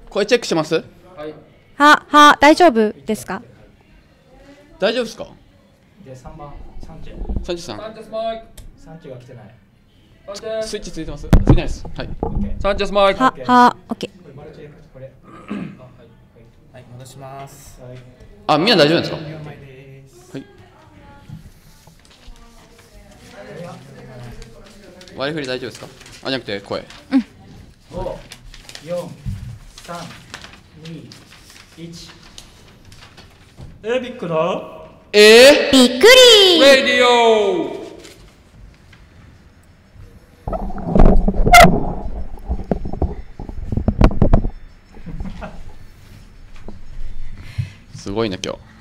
声チェックします？ 大丈夫ですか？ 大丈夫ですか？ で、3番、サンチサンチェさん。 サンチェが来てない。 スイッチついてます？ついてないです。はい。 サンチェスマイク。 オッケー。 これ。 はい、戻します。 あ、みんな大丈夫ですか？はい。割り振り大丈夫ですか？あ、じゃなくて声。 5、4、3、2、1。ビッグだ。 びっくり。 レディオ。 すごいね今日。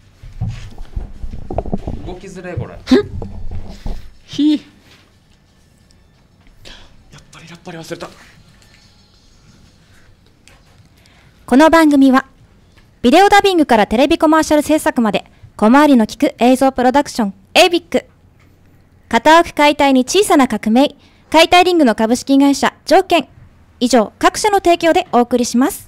動きづれこれ。 ひー。やっぱり忘れた。 この番組はビデオダビングからテレビコマーシャル制作まで小回りの利く映像プロダクション ABIC、 片奥解体に小さな革命、解体リングの株式会社条件、以上各社の提供でお送りします。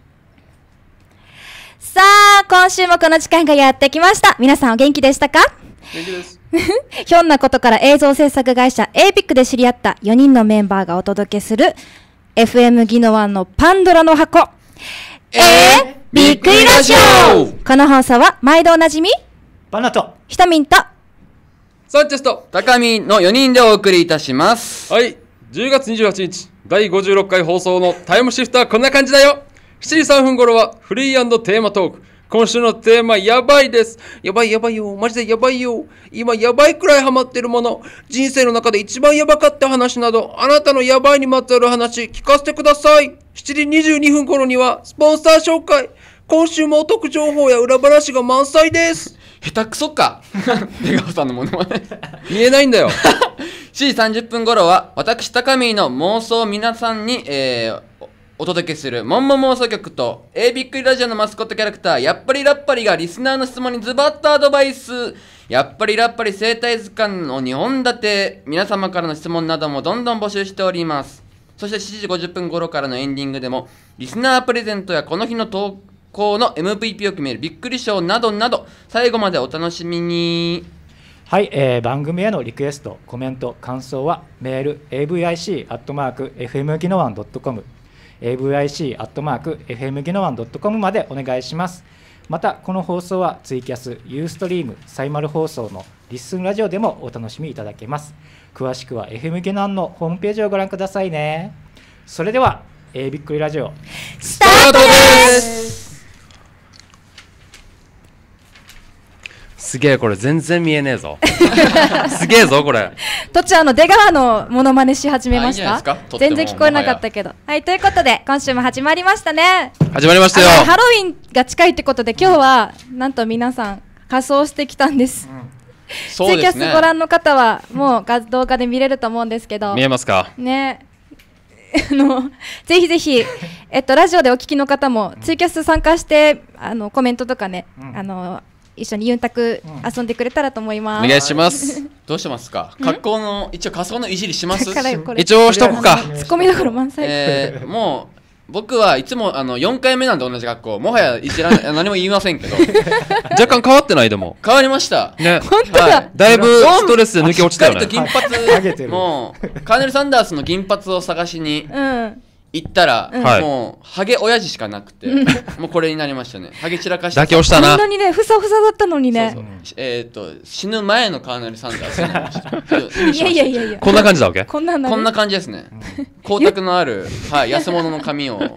さあ、今週もこの時間がやってきました。皆さんお元気でしたか？ 元気です。 ひょんなことから映像制作会社 ABIC で知り合った4人のメンバーがお届けする FM ギノワンのパンドラの箱、びっくりラジオ。この放送は毎度おなじみバナとひとみんとサンチェスと高見の4人でお送りいたします。 はい、10月28日第56回放送のタイムシフトはこんな感じだよ。7時3分頃はフリー&テーマトーク。今週のテーマやばいです。やばいよ、マジでやばいよ。今やばいくらいハマってるもの、人生の中で一番やばかった話など、あなたのやばいにまつわる話聞かせてください。7時22分頃にはスポンサー紹介。今週もお得情報や裏話が満載です。 下手くそか。出川さんのものまね。 見えないんだよ。 7時30分頃は私高見の妄想を皆さんに、お届けするモンモ妄想局とびっくりラジオのマスコットキャラクターやっぱりラッパリがリスナーの質問にズバッとアドバイス。やっぱりラッパリ生態図鑑の2本立て。皆様からの質問などもどんどん募集しております。そして7時50分頃からのエンディングでもリスナープレゼントやこの日の投稿の MVP を決めるびっくり賞などなど、最後までお楽しみに。 はい、番組へのリクエスト、コメント、感想はメール avic@fmginowan.com avic@fmginowan.com までお願いします。またこの放送はツイキャス、ユーストリーム、サイマル放送のリッスンラジオでもお楽しみいただけます。詳しくは FM ギノワンのホームページをご覧くださいね。それではびっくりラジオスタートです。 すげえ、これ全然見えねえぞ。すげえぞこれ。 とっちゃん出川のモノマネし始めましいいんじゃないたですか。とっても全然聞こえなかったけど。はい、ということで今週も始まりましたね。 始まりましたよ。 ハロウィンが近いってことで今日はなんと皆さん仮装してきたんです。 そうですね。 ツイキャスご覧の方はもう動画で見れると思うんですけど見えますかね。ぜひぜひ、ラジオでお聞きの方もツイキャス参加してコメントとかね、一緒にユンタク遊んでくれたらと思います。 お願いします。 どうしますか。格好の一応仮装のいじりします。 一応しとくか。 ツッコミどころ満載。 もう僕はいつも4回目なんで同じ格好。もはやいじら何も言いませんけど。 若干変わってないでも。 変わりました。 ね。 本当だ。 だいぶストレスで抜け落ちたよね。 しっかりと銀髪もうカーネル・サンダースの銀髪を探しに行ったら、もうハゲ親父しかなくて、もうこれになりましたね。ハゲ散らかして妥協したな。 こんなにねふさふさだったのにね。 死ぬ前のカーネル・サンダースになりました。 いやこんな感じだわけ。 こんな感じですね。光沢のある安物の髪を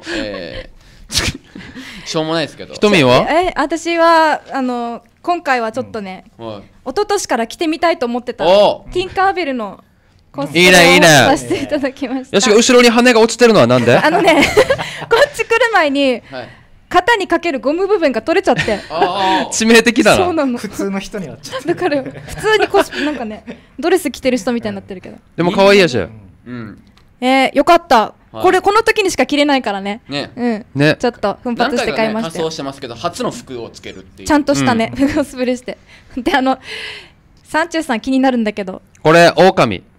しょうもないですけど。 瞳は？ 私は今回はちょっとね、一昨年から着てみたいと思ってたティンカーベルのコスプレをさせていただきました。 よし、後ろに羽が落ちてるのはなんで？ こっち来る前に肩にかけるゴム部分が取れちゃって。 致命的だな。 そうなの。 普通の人にはちょっとだから普通になんかねドレス着てる人みたいになってるけど。 でも可愛いやし。 よかった。この時にしか着れないからね。ね。ちょっと奮発して買いました。 仮装してますけど初の服をつけるっていう。 ちゃんとしたねコスプレして。でサンチューさん気になるんだけど。 これ狼。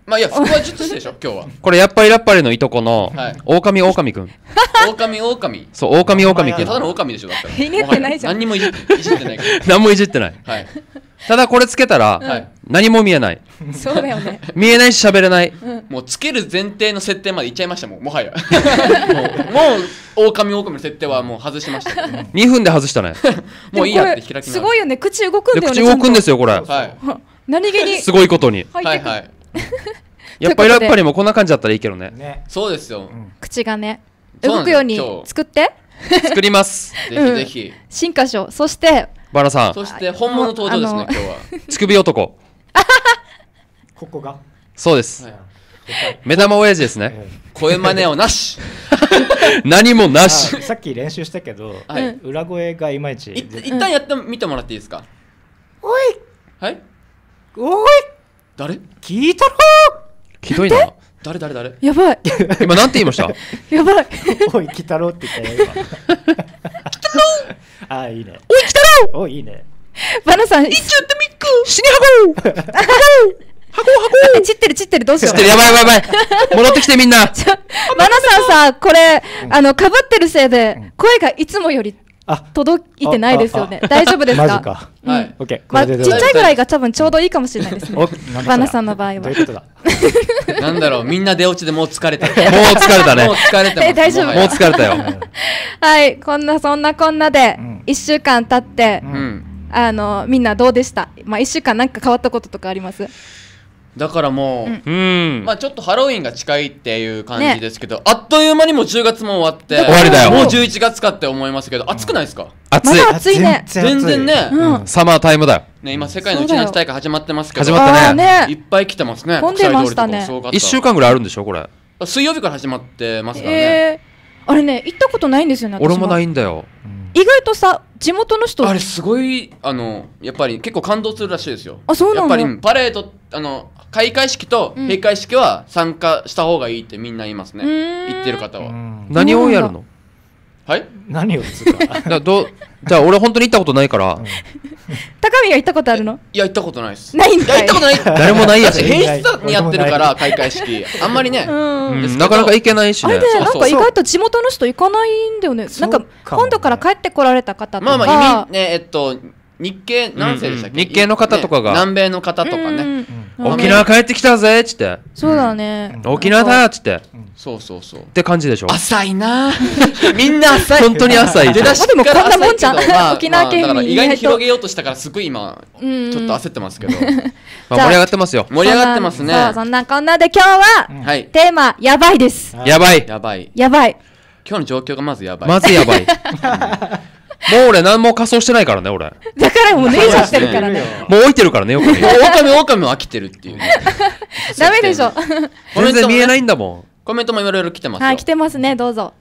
まあいや、腹話術師でしょ、今日は。 これやっぱりラッパリのいとこのはい狼くん。 狼。 そう狼くん。 いや、ただの狼でしょ、だったら。 ひねってないじゃん何にもいじってないから。 何もいじってない。 はい。 ただこれつけたらはい何も見えない。 そうだよね。 見えないし喋れない。 もうつける前提の設定までいっちゃいましたもん、もはや。もう狼の設定はもう外しました。 2分で外したね。 もういいやって開きなすごいよね。口動くんでだよね。 口動くんですよこれ。 はい何気にすごいことに。 入ってくる。 はいはい。 やっぱりラッパリもこんな感じだったらいいけどね。 ね。 そうですよ。 口がね、 そうなんだよ動くように今日作って。 作ります。 ぜひぜひ。 進化しよう。そして、 バラさんそして本物登場ですね、今日は。 乳首男。 ここが。 そうです。 はい目玉親父ですね。 声真似をなし。 何もなし。 さっき練習したけど、 はい裏声がいまいち。 一旦やってみてもらっていいですか。 おいはい。 おい誰聞いたろひどいな。 誰やばい。 今なんて言いました？ やばい。 おい、来たろって言ったよ、今。ああ、いいね。 おい、来たろおい、いいね。 バナさん、 死に運ぶ。 散ってる、どうしよう。 知ってる、やばい。戻ってきてみんな。 バナさんさ、これ、かぶってるせいで、声がいつもよりあ、 届いてないですよね。大丈夫ですか？ マジか。 はい。 オッケー。こまあ、ちっちれでどうだゃいぐらいが多分ちょうどいいかもしれないですね。 おなんだバナさんの場合はどういうことだなんだろう、みんな出落ちでもう疲れた。 もう疲れたね。 もう疲れてます。 大丈夫もはやもう疲れたよ。 はい、そんなこんなでうん、 1週間経ってう、 うん。 みんなどうでした？まあ、1週間なんか変わったこととかあります？ だからもう、 うん。 まあちょっとハロウィンが近いっていう感じですけど、あっという間にもう10月も終わって、 終わりだよもう11月かって思いますけど、暑くないですか？ 暑いま。だ暑いね。 全然ね、 うん。 サマータイムだよ。 ね、今世界のうちなし大会始まってますけど、 始まったねあーいっぱい来てますね。 混んでましたね国際通りとかもすごかった 1週間ぐらいあるんでしょこれ。 水曜日から始まってますからね。 あれね、行ったことないんですよね。私俺もないんだよ。 意外とさ、地元の人、 あれすごいやっぱり結構感動するらしいですよ。 あそうなのやっぱりパレード開会式と閉会式は参加した方がいいってみんな言いますね。 うーん言ってる方は。 うん何をやるの？ はい。 何をつうか。 じゃあ俺本当に行ったことないから高見が行ったことあるの？ いや行ったことないです。 ないんかいいや行ったことない。 誰もないやつ私平日にやってるから開会式あんまりね。 うん。 ですけどなかなか行けないしねあれで、 そうなんか意外と地元の人行かないんだよね。なんか、 かもね本土から帰ってこられた方とか。 まあまあね日系何世でしたっけ？ 日系の方とかがね南米の方とかね。 うん沖縄帰ってきたぜっつってそうだね。 沖縄だっつってっそうそうそう。 て感じでしょ。 浅いな。みんな浅い。 本当に浅い出だしからでもこんなもんじゃん浅いけどまあ沖縄県民だから意外に意外と広げようとしたからすごい今ちうんょっと焦ってますけど。 まあ盛り上がってますよ。 盛り上がってますね。 そう、そんなこんなで今日は、 はい。 テーマ、やばいです。 やばい。 やばい。 やばい。 今日の状況がまずやばい。 まずやばい。もう俺何も仮装してないからね俺。 だからもう脱いじゃってるからね。 もう置いてるからね横に。 もう狼も飽きてるっていうね。 ダメでしょ。 全然見えないんだもん。 コメントもいろいろ来てますよ。 はい、来てますね、どうぞ。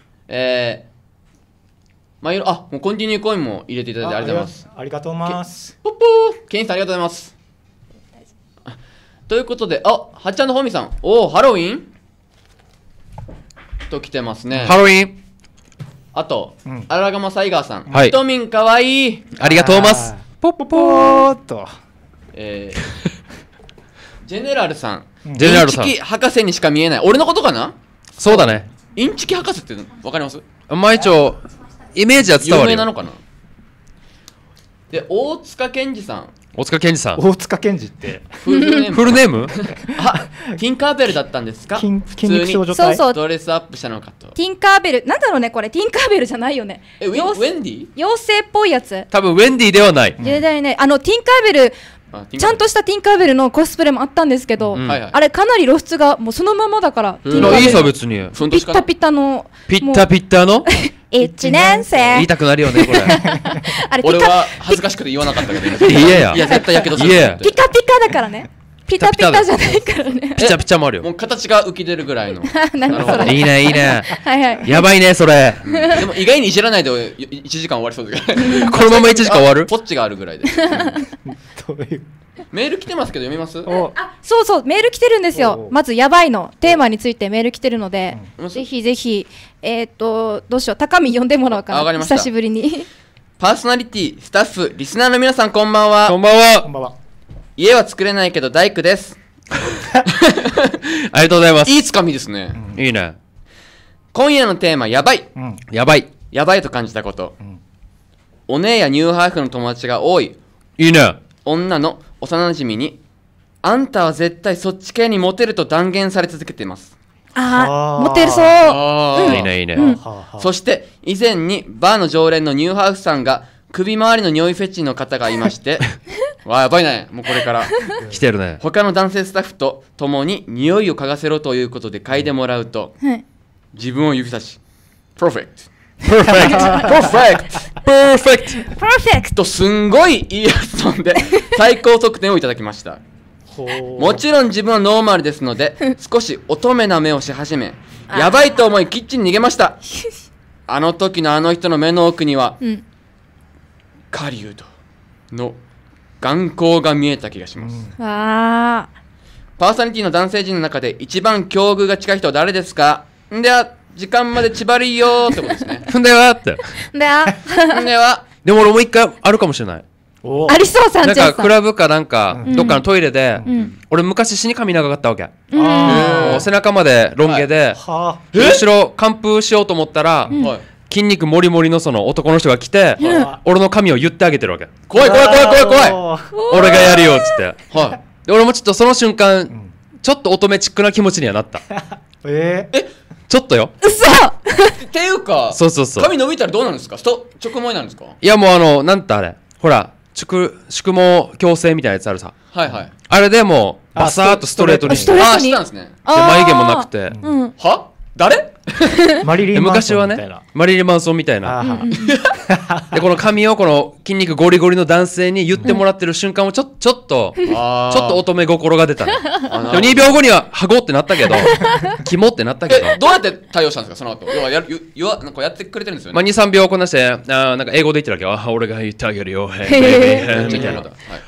もうコンティニューコインも入れていただいてありがとうございます。 ありがとうございます。 ポッポーケンさんありがとうございます。ということで、はっちゃんのホミさん、ハロウィンと来てますね。 ハロウィンあとうん、 アラガマサイガーさん、 はいひとみんかわいい。 ありがとうございます。 ポッポポーっと。 ジェネラルさん、 ジェネラルさんインチキ博士にしか見えない。俺のことかな？ そうだね。 インチキ博士ってわかります？ まあ一応イメージは伝わるよ。 有名なのかな？で、大塚健二さん、 大塚健二さん。 大塚健二って。 フルネームフルネーム？ あ、ティンカーベルだったんですか？ 筋普通肉少に女隊。 そうそう、 ドレスアップしたのかと。 ティンカーベル、なんだろうね、これ、ティンカーベルじゃないよね。 ウェンディ？ 妖精っぽいやつ。 多分ウェンディではない。 いやだよね、ティンカーベル、ちゃんとしたティンカーベルのコスプレもあったんですけど、 うんはいはい。 あれかなり露出がもうそのままだから、ティンカーベルいいさ別に。 ふんどしかなピッタピタの、 ピッタピッタの 1年生。 言いたくなるよねこれ。 あれピカ俺は恥ずかしくて言わなかったけど。 いやいやいや、絶対やけどする。 いやピカピカだからね。ピタピタじゃないからね。 ピチャピチャもあるよ。 もう形が浮き出るぐらいの。 何それ。 いいねいいね。 はいはい。 やばいねそれ。 でも意外にいじらないで1時間終わりそうですけど。 このまま1時間終わる？ ポッチがあるぐらいで。 どういう。 メール来てますけど読みます？ おあ、そうそう、メール来てるんですおうおう。 よまず、やばいのテーマについてメール来てるので、 うんぜひぜひ、どうしよう、高見読んでもらおうかな。 あわかりました久しぶりに。 パーソナリティ、スタッフ、リスナーの皆さんこんばんは。 こんばんは。 こんばんは。 家は作れないけど大工です。 ありがとうございます。 いいつかみですね。 いいね。 今夜のテーマ、やばい。 うんやばい。 やばいと感じたこと。 んお姉やニューハーフの友達が多いいいね。 女の幼馴染に、あんたは絶対そっち系にモテると断言され続けています。 あー、モテるそう。 あいいね、いいね。 はあはあそして以前にバーの常連のニューハーフさんが首周りの匂いフェチの方がいましてわあやばいね、もうこれから来てるね。 他の男性スタッフと共に匂いを嗅がせろということで嗅いでもらうと、 はい自分を指差しパーフェクトパーフェクト。 パーフェクトパーフェクト。 パーフェクト。 とすんごいいい発音で最高得点をいただきました。 ほうもちろん自分はノーマルですので少し乙女な目をし始めやばいと思いキッチンに逃げました。あの時のあの人の目の奥には、 うん。 狩人の眼光が見えた気がします、 あパーソナリティの男性陣の中で一番境遇が近い人は誰ですか？んでは時間まで縛りよーってことですね。 んではって。 ー。で、あ、 んではでも俺もう一回あるかもしれない。 おありそう、サなんかンチェスさん。 クラブかなんか、どっかのトイレで、 ん俺昔死に髪長かったわけ。 あもう背中までロン毛で、 は後ろ完封しようと思ったら、 はい筋肉もりもりのその男の人が来て、俺の髪を言ってあげてるわけ。 怖い怖い怖い怖い怖い怖い俺がやるよっつって。 はで俺もちょっとその瞬間、ちょっと乙女チックな気持ちにはなった。ちょっとよ。 嘘。 いっていうかそうそうそう。 髪伸びたらどうなるんですか？直毛になるんですか？ いやもうなんてあれ、ほら、宿毛矯正みたいなやつあるさ。 はいはいあれでもうバサーっとストレートにして、でストレートにああしたんですね。 眉毛もなくて、 うん。 は誰？ マリリでン・マン昔はソンみたいなね、マリリン・マンソンみたいな。 あーでこの髪をこの筋肉ゴリゴリの男性に言ってもらってる瞬間もちょっとあーちょっと乙女心が出たの。 あでも2秒後にはハゴってなったけど、キモってなったけど、 どうやって対応したんですかその後？要はなんかやってくれてるんですよまあね。 2、3秒こなして、なんか英語で言ってるわけよ。俺が言ってあげるよ。へへみたいな。 はい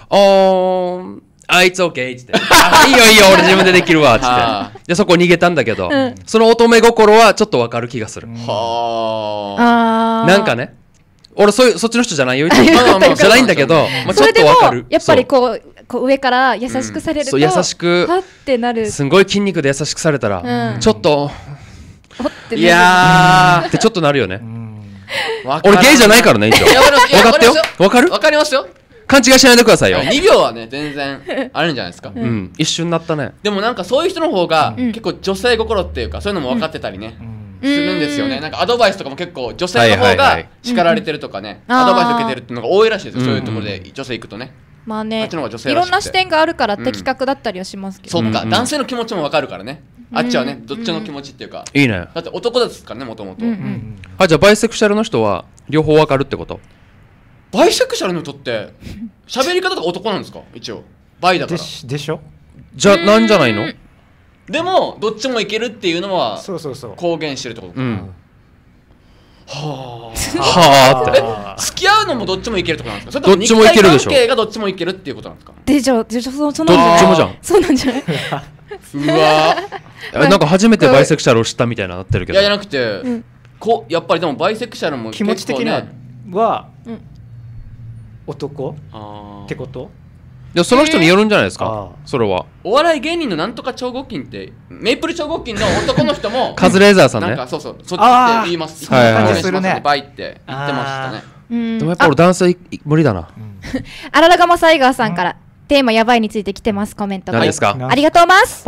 it's okay っつって。いいよいいよ、俺自分でできるわっつあって。で、そこ逃げたんだけど、その乙女心はちょっとわかる気がする。 はあー。 なんかね、俺そっちの人じゃないよ。 まあまあまあじゃないんだけど、まあちょっそれでもとわかる。 やっぱりこう上から優しくされると、 そう優しくはってなる。 すんごい筋肉で優しくされたら、 うんちょっと、 いほってなる。 やってちょっとなるよね。 ー俺ゲイじゃないからね、一応。 いやわかります分かってよ。分かるわかりますよ。 勘違いしないでくださいよ。 2秒はね全然あるんじゃないですか。 うん、一瞬なったね。 でもなんかそういう人の方がん結構女性心っていうかそういうのも分かってたりねうんするんですよね。なんかアドバイスとかも結構女性の方がはいはいはい叱られてるとかねうんアドバイス受けてるっていうのが多いらしいですよ。 うんそういうところで女性行くとね。あまあねっちの方が女性いらしくてろんな視点があるから的確だったりはしますけど、 そっかうん男性の気持ちも分かるからね。あっちはねどっちの気持ちっていうかいいね。 だって男ですからねもともと。 あ、じゃあバイセクシャルの人は両方わかるってこと？ バイセクシャルの人って喋り方とか男なんですか一応バイだから。 でしょじゃあなんじゃないの？ でもどっちもいけるっていうのはそうそうそう公言してるってことか。 うん。 ははあって。 あ。付き合うのもどっちもいけるってことなんですか？それとどっちもいけるでしょ肉体関係がどっちもいけるっていうことなんですか？ でしょそうどなんじゃないっちもじゃん。 そうなんじゃないうわーなんか初めてバイセクシャルを知ったみたいななってるけどいや。じゃなくて、やっぱりでもバイセクシャルも気持ち的には結はうん男構ねってことでもその人によるんじゃないですかあ。 それは。 お笑い芸人のなんとか超合金ってメイプル超合金の男の人もカズレーザーさんねなんか。そうそっちって言います。 あーはいはいはい説明しますバイって言ってましたね。 うんでもやっぱ俺男性無理だな。 あららがまサイガーさんからテーマやばいについて来てますコメントが何ですか？ はいありがとうます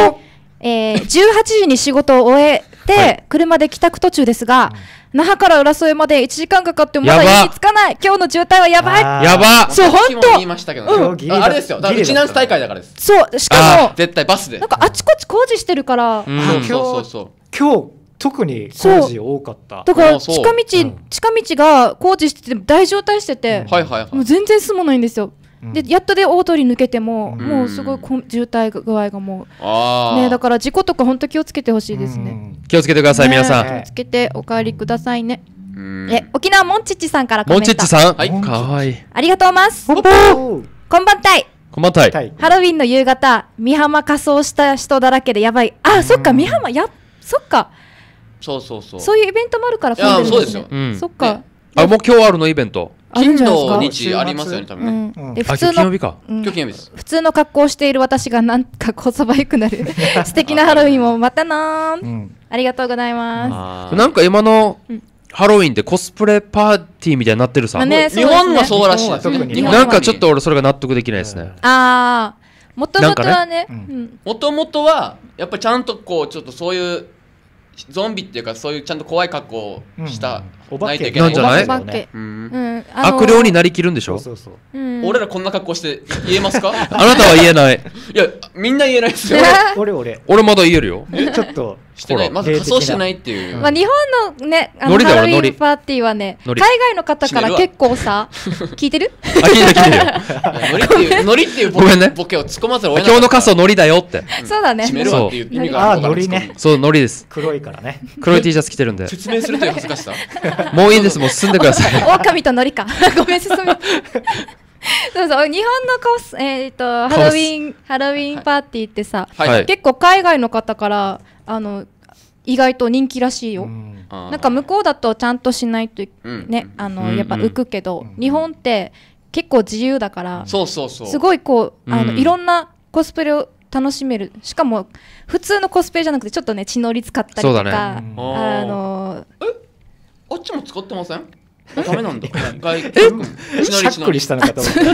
18時に仕事を終えて、 はい車で帰宅途中ですが、那覇から浦添まで1時間かかってもまだやば家に着かない今日の渋滞はやばいあーやばそうさっきもほんと言いましたけどね。 今日ギリだあれですよ。だからギリだうちなんす大会だからです。 そうしかも絶対バスで。 なんかあちこち工事してるから、 うんそうそうそう。 今日特に工事多かっただからあそう近道が工事してて大渋滞してて、 はいはいはい。 もう全然進まないんですよ、 うんでやっとで大通り抜けても、 うんもうすごい渋滞具合がもああ。 うねだから事故とか本当気をつけてほしいですね、 気をつけてください、 ね皆さん。 気をつけてお帰りくださいね、 うん沖縄モンチッチさんからコメントモンチッチさん。 はいかわいい。 ありがとうますおこんばんたいこんばんたい。 はいハロウィンの夕方美浜仮装した人だらけでやばいそっか美浜そっかそうそうそう。 そういうイベントもあるからいや混んでるんですねそうですようんそっか、 あ、もう今日あるのイベント。 あるんじゃないですか。 金土日ありますよね多分ね。 うん、であ、今日金曜日か。 うん今日金曜日です。 普通の格好をしている私がなんかこそばゆくなる素敵なハロウィンもまたなー、 うんありがとうございます。 あーなんか今のハロウィンってコスプレパーティーみたいになってるさ。 まあね日本はそうらしいですね。 日本は特に日本なんかちょっと俺それが納得できないですね。 あー、もともとはね、 なんかうんもともとはやっぱりちゃんとこうちょっとそういうゾンビっていうかそういうちゃんと怖い格好をしたお化けないといけないなんじゃないお化け、 うんうん、 悪霊になりきるんでしょ。 そうそううん俺らこんな格好して言えますか？ あなたは言えない。 いやみんな言えないですよ。 俺俺まだ言えるよ。 ちょっとしてない。 ほらまず仮装してないっていう。 まあ、日本のね、 ノリだよハロウィノリンパーティーはね、海ノリ外の方から結構さ、聞いてるあ、聞いてる聞いてる。 ノリっていうごめんねボケを突っ込ませる。 今日の仮装ノリだよって。 そうだね。 締めるわっていう意味があるのかな。 ノリねそう、ノリです。 黒いからね。 黒い T シャツ着てるんで。 説明するという恥ずかしさ。 もういいです、もう進んでください。 狼とノリか。ごめん、進め。そうそう、日本のハロウィンパーティーってさ、 はい。 はい結構海外の方から意外と人気らしいよ。 うんあーなんか向こうだとちゃんとしないとうんね、 うんやっぱ浮くけど、 うん日本って結構自由だから、 そうそうそう。 すごいこううんいろんなコスプレを楽しめる。しかも普通のコスプレじゃなくてちょっとね血のり使ったりとそうだか、 ねあっちも使ってません？ダメなんだ。外しゃっくりしたのかと思った。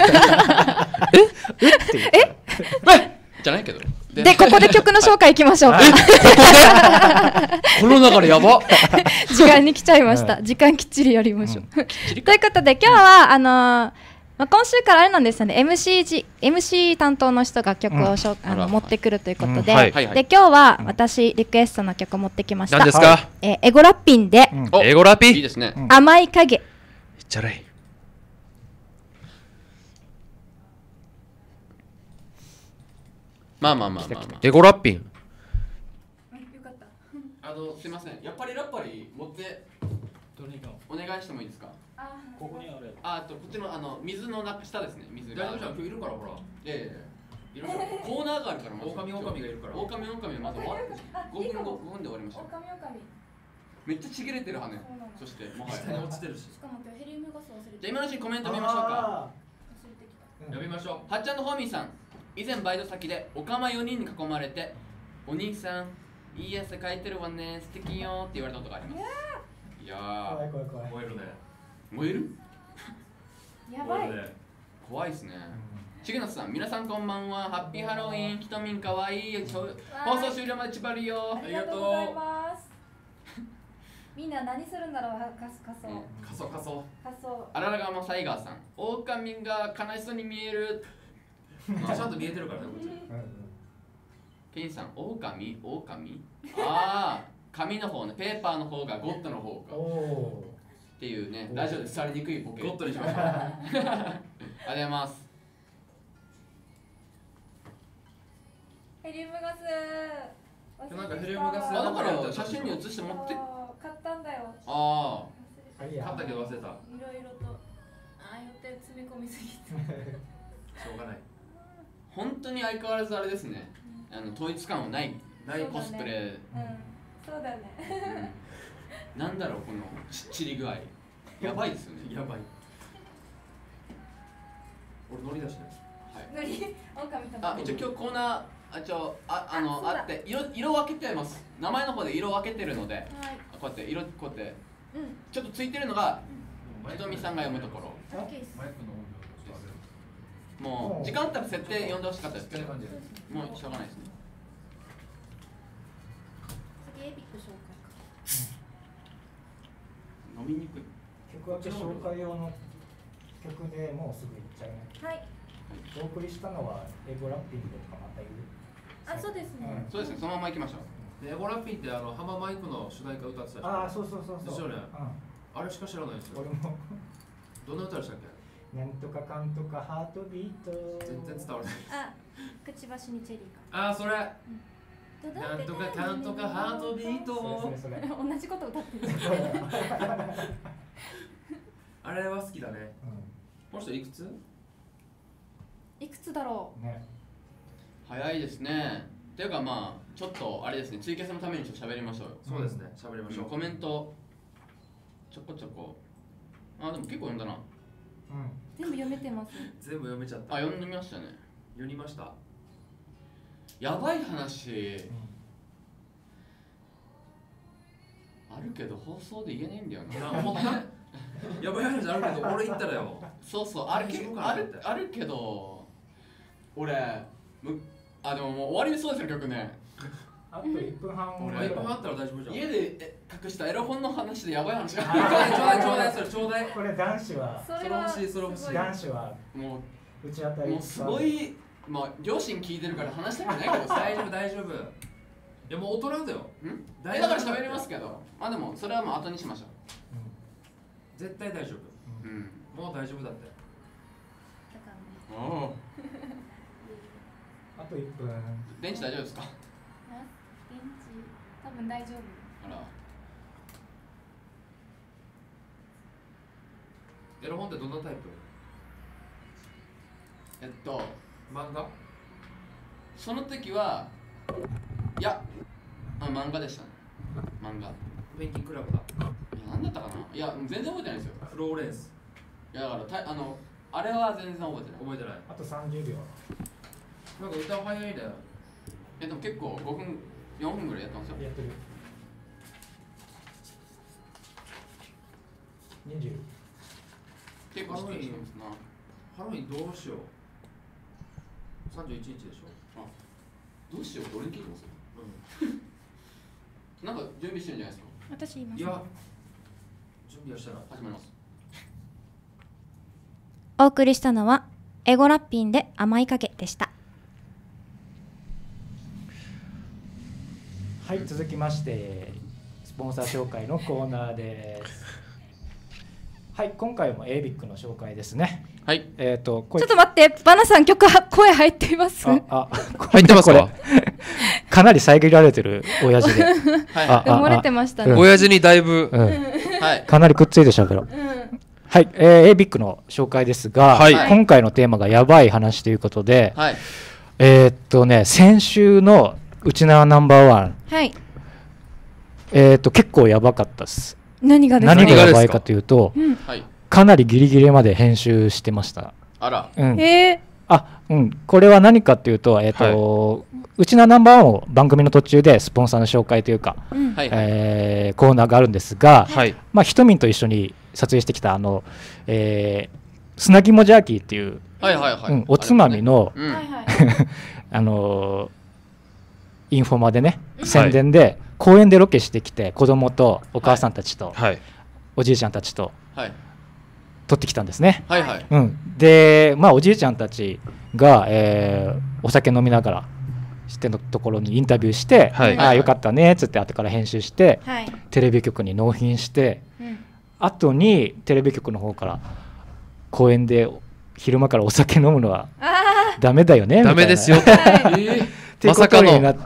じゃないけど。 でここで曲の紹介いきましょうか。 この流れやば。 時間に来ちゃいました。時間きっちりやりましょう。ということで今日はまあ、今週からあれなんですよね、MC 担当の人が曲をあら持ってくるということで、 うんはいはいはいで今日は私リクエストの曲を持ってきました。 何ですか？ エゴラッピンで、 うんお英語ラピいいですね。 甘い影。 じゃらい。 まあまあまあまあまあ。 エゴラッピン。 すいません。やっぱりラッパリ持ってお願いしてもいいですか？ ここにある。 こっちの水の下ですね。水が。 大丈夫じゃん、今日いるからほら。 いろいろコーナーがあるからまず。 狼がいるから。 狼まず終わって5分で終わりました。めっちゃちぎれてる羽。そしてもは下にや。 落ちてるし。 しかも今日ヘリウムガス忘れじゃあ今のうちにコメント見ましょうか。 呼びましょはっちゃんのホーミーさん、以前バイト先でおかま4人に囲まれて、お兄さん、いい汗かいてるわね、素敵よって言われたことがあります。いやー、 怖い怖いう。燃えるね。 燃える？ や燃えるね。 怖いですね。重夏さん、皆さんこんばんは。ハッピーハロウィン、ひとみんかわいい。放送終了までちばるよ。 ありがとうございます。みんな何するんだろう、仮装。 仮装。 仮装。 あららがまサイガーさん、狼が悲しそうに見える。 ちゃんと見えてるからね、こっち。 ケンさん、狼ああ、紙の方ね、ペーパーの方がゴッドの方か。っていうね、ラジオで伝わりにくいボケ。 ゴッドにしましょう。 ありがとうございます。 ヘリウムガス。 なんかヘリウムガスだから写真に写して持って。 買ったんだよ。 あ買ったけど忘れた。 いろいろと。予定詰め込みすぎて。 しょうがない。 本当に相変わらずあれですね。統一感はないコスプレ。 そうだね。 なんだろうこの散り具合。やばいですよね。 やばい。俺乗り出してない。 はい。 のり、狼と。 一応今日コーナーあって色分けてます。名前の方で色分けてるので、 はい。 こうやってこうやってうん。 ちょっとついてるのがひとみさんが読むところ。 オッケーです。 マイクの音量をもう時間あったら設定読んでほしかったですけど、 感じで。 もうしょうがないですね。 次エピック紹介か。 飲みにくい。 曲分け紹介用の曲でもうすぐ行っちゃうね。 はい。 お送りしたのはエゴラッピングとかまた言う。 そうですね。 そうですね、そのまま行きましょう。 でエゴラッピンってハママイクの主題歌歌ってたでしょ。 ああ、そうそうそうそう。 ですよねうん。 あれしか知らないですよ。 俺もどんな歌でしたっけ？ なんとかかんとかハートビート。 全然伝わらない。 あ、くちばしにチェリーか。 ああ、それ。なんとかかんとかハートビート。 それ。 同じこと歌ってる。 あれは好きだね。 うこの人いくつ？ いくつだろん。ね。 早いですね。っていうかまあちょっとあれですね、ツイキャスのためにちょっと喋りましょうよ。 そうですね。喋りましょう。 コメントちょこちょこ。あでも結構読んだな。 全部読めてます。 全部読めちゃった。 読んでみましたね。 読みました。 やばい話あるけど放送で言えないんだよな。 思った。やばい話あるけど俺言ったらよ。 そうそう、あるけど俺でももう終わりにそうですよ曲ね。 あと1分半俺1分あったら大丈夫じゃん。 家で隠したエロ本の話でやばい話がちょうだいちょうだいそれちょうだい。 これ男子はそれ欲しいそれ欲しい。 男子はも打ち当たりうすごい、まあ両親聞いてるから話したくないけどさ。 大丈夫大丈夫。いやもう大人だよ。 だから喋りますけど、まあでもそれはもう後にしましょ絶対大丈夫。 う。 もう大丈夫だって。 あと1分。 電池大丈夫ですか？ 電池多分大丈夫。 あら。 エロ本ってどんなタイプ？漫画？ その時はいや漫画でしたね。漫画。 ペンギンクラブだ。 何だったかな。いや全然覚えてないですよ。 フローレンス。 いやだからあれは全然覚えてない。 覚えてない。 あと30秒。 なんか歌う早いね。 でも結構5分4分ぐらいやったんですよ。 やってる。20。 結構しっかりしてますな。 ハロウィンどうしよう。31日でしょ。 どうしようって俺に聞いてますよ。なんか準備してるんじゃないですか。 私言います。 いや準備はしたら始まります。 お送りしたのはエゴラッピンで甘い影でした。 はい、続きましてスポンサー紹介のコーナーです。はい、今回も ABIC の紹介ですね。 はい。 ちちょっと待って、バナさん曲声入っています。 入ってますか？ かなり遮られてる親父で。 埋もれてましたね。 親父にだいぶ、 かなりくっついてしゃべろう。はい、ABIC の紹介ですが、今回のテーマがやばい話ということで、先週のうちなナンバーワン、結構やばかったです。 何がですか？ 何がやばいかというと、かなりギリギリまで編集してました。 あら。 これは何かというと、うちなナンバーワンを番組の途中でスポンサーの紹介というか、コーナーがあるんですが、ひとみんと一緒に撮影してきた砂肝ジャーキーっていうおつまみのインフォマでね、宣伝で公園でロケしてきて、子供とお母さんたちとおじいちゃんたちと撮ってきたんですね。で、おじいちゃんたちがお酒飲みながらしてのところにインタビューして、よかったねっつって後から編集して、テレビ局に納品して、後にテレビ局の方から公園で昼間からお酒飲むのはダメだよねみたいな、 ダメですよっていうことになって、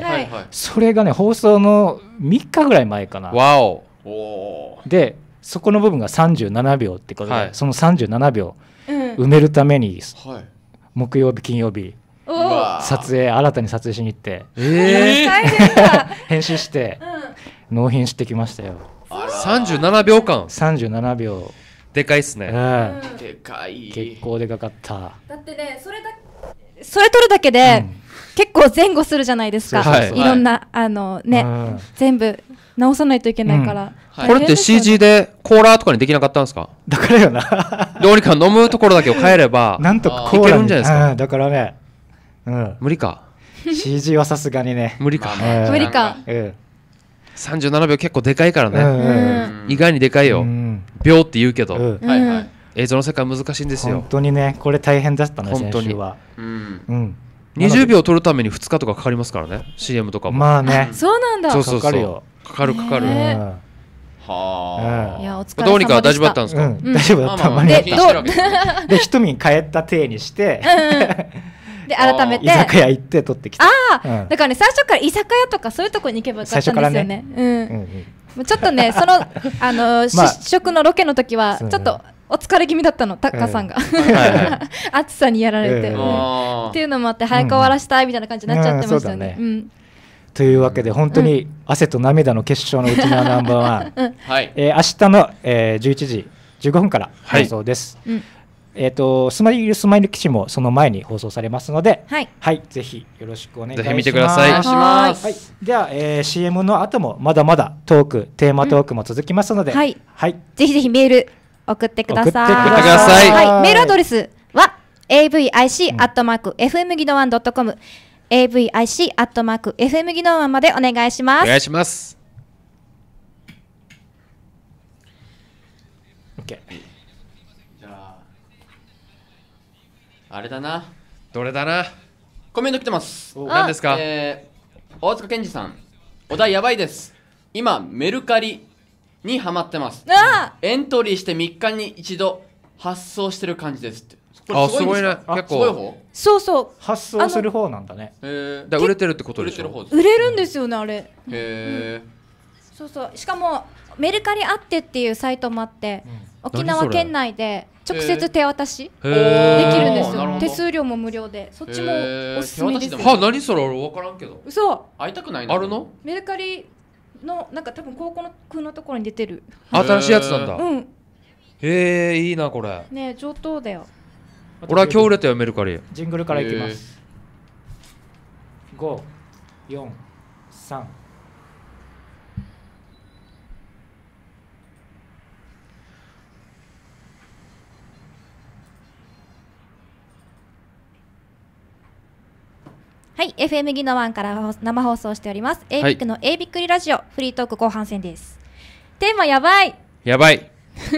それがね放送の3日ぐらい前かな。でそこの部分が37秒ってことで、その37秒埋めるために、木曜日金曜日新たに撮影しに行って編集して納品してきましたよ。 37秒間。 37秒でかいっすね。 でかい。 結構でかかった。 だってね、それ撮るだけで結構前後するじゃないですか。いろんな全部直さないといけないから。 これって CG でコーラとかにできなかったんですか？ だからよな。 どうにか飲むところだけを変えればなんとかいけるんじゃないですか。 だからね、 無理か。 CG はさすがにね無理か。 無理か。 37秒結構でかいからね。意外にでかいよ。秒って言うけど映像の世界難しいんですよ。 本当にね、これ大変だったね、先週は。 20秒撮るために2日とかかかりますからね、 CM とかも。 そうなんだ。 そうかかる。 いや、お疲れ様でした。 どうにか大丈夫だったんですか？ 大丈夫だった。でひとみん帰った体にしてで改めて居酒屋行って撮ってきた。 だからね、最初から居酒屋とかそういうとこに行けばよかったんですよね。ちょっとね、その試食のロケの時はちょっとお疲れ気味だったの、タッカさんが暑さにやられてっていうのもあって、早く終わらしたいみたいな感じになっちゃってましたよね。 というわけで本当に汗と涙の決勝のうちなナンバーワン、明日の11時 15分からはい放送です。 うんスマイル基地もその前に放送されますので、 はい。 はい、ぜひよろしくお願いします。 ぜひ見てくださいお願いします。 はい、では、CM の後もまだまだテーマトークも続きますので、 はいはい、 ぜひぜひメール送ってください。 送ってくださいはい。メールアドレスは avic@fm ギノワン .com avic@fm ギノワンまでお願いします。 お願いします。 OK。 じゃああれだな、 どれだな。 コメント来てます。 何ですか。 大塚健二さん、お題やばいです。今メルカリにハマってます。 あエントリーして3日に一度発送してる感じですって。これあ、すごいね。 ですか？ 結構すごい方？ そうそう。 発送する方なんだね。 だ売れてるってことでしょ。 売れてる方です。 売れるんですよね、あれ。 へえ。 そうそう。しかもメルカリあってっていうサイトもあって、沖縄県内で直接手渡しできるんですよ。 なるほど手数料も無料で、そっちもおすすめですよ。 手渡しでもは、何それ、俺分からんけど。 嘘。 会いたくないな。 あるの。 メルカリのなんか多分高校の空のところに出てる。 新しいやつなんだ。 うん。 へえ、いいなこれ。 ね、上等だよ。 俺は今日売れたよ、メルカリ。 ジングルからいきます。5、4、3。 はい、FM ギノワンから生放送しております。エイビックのエイビックリラジオフリートーク後半戦です。テーマやばい。 やばい。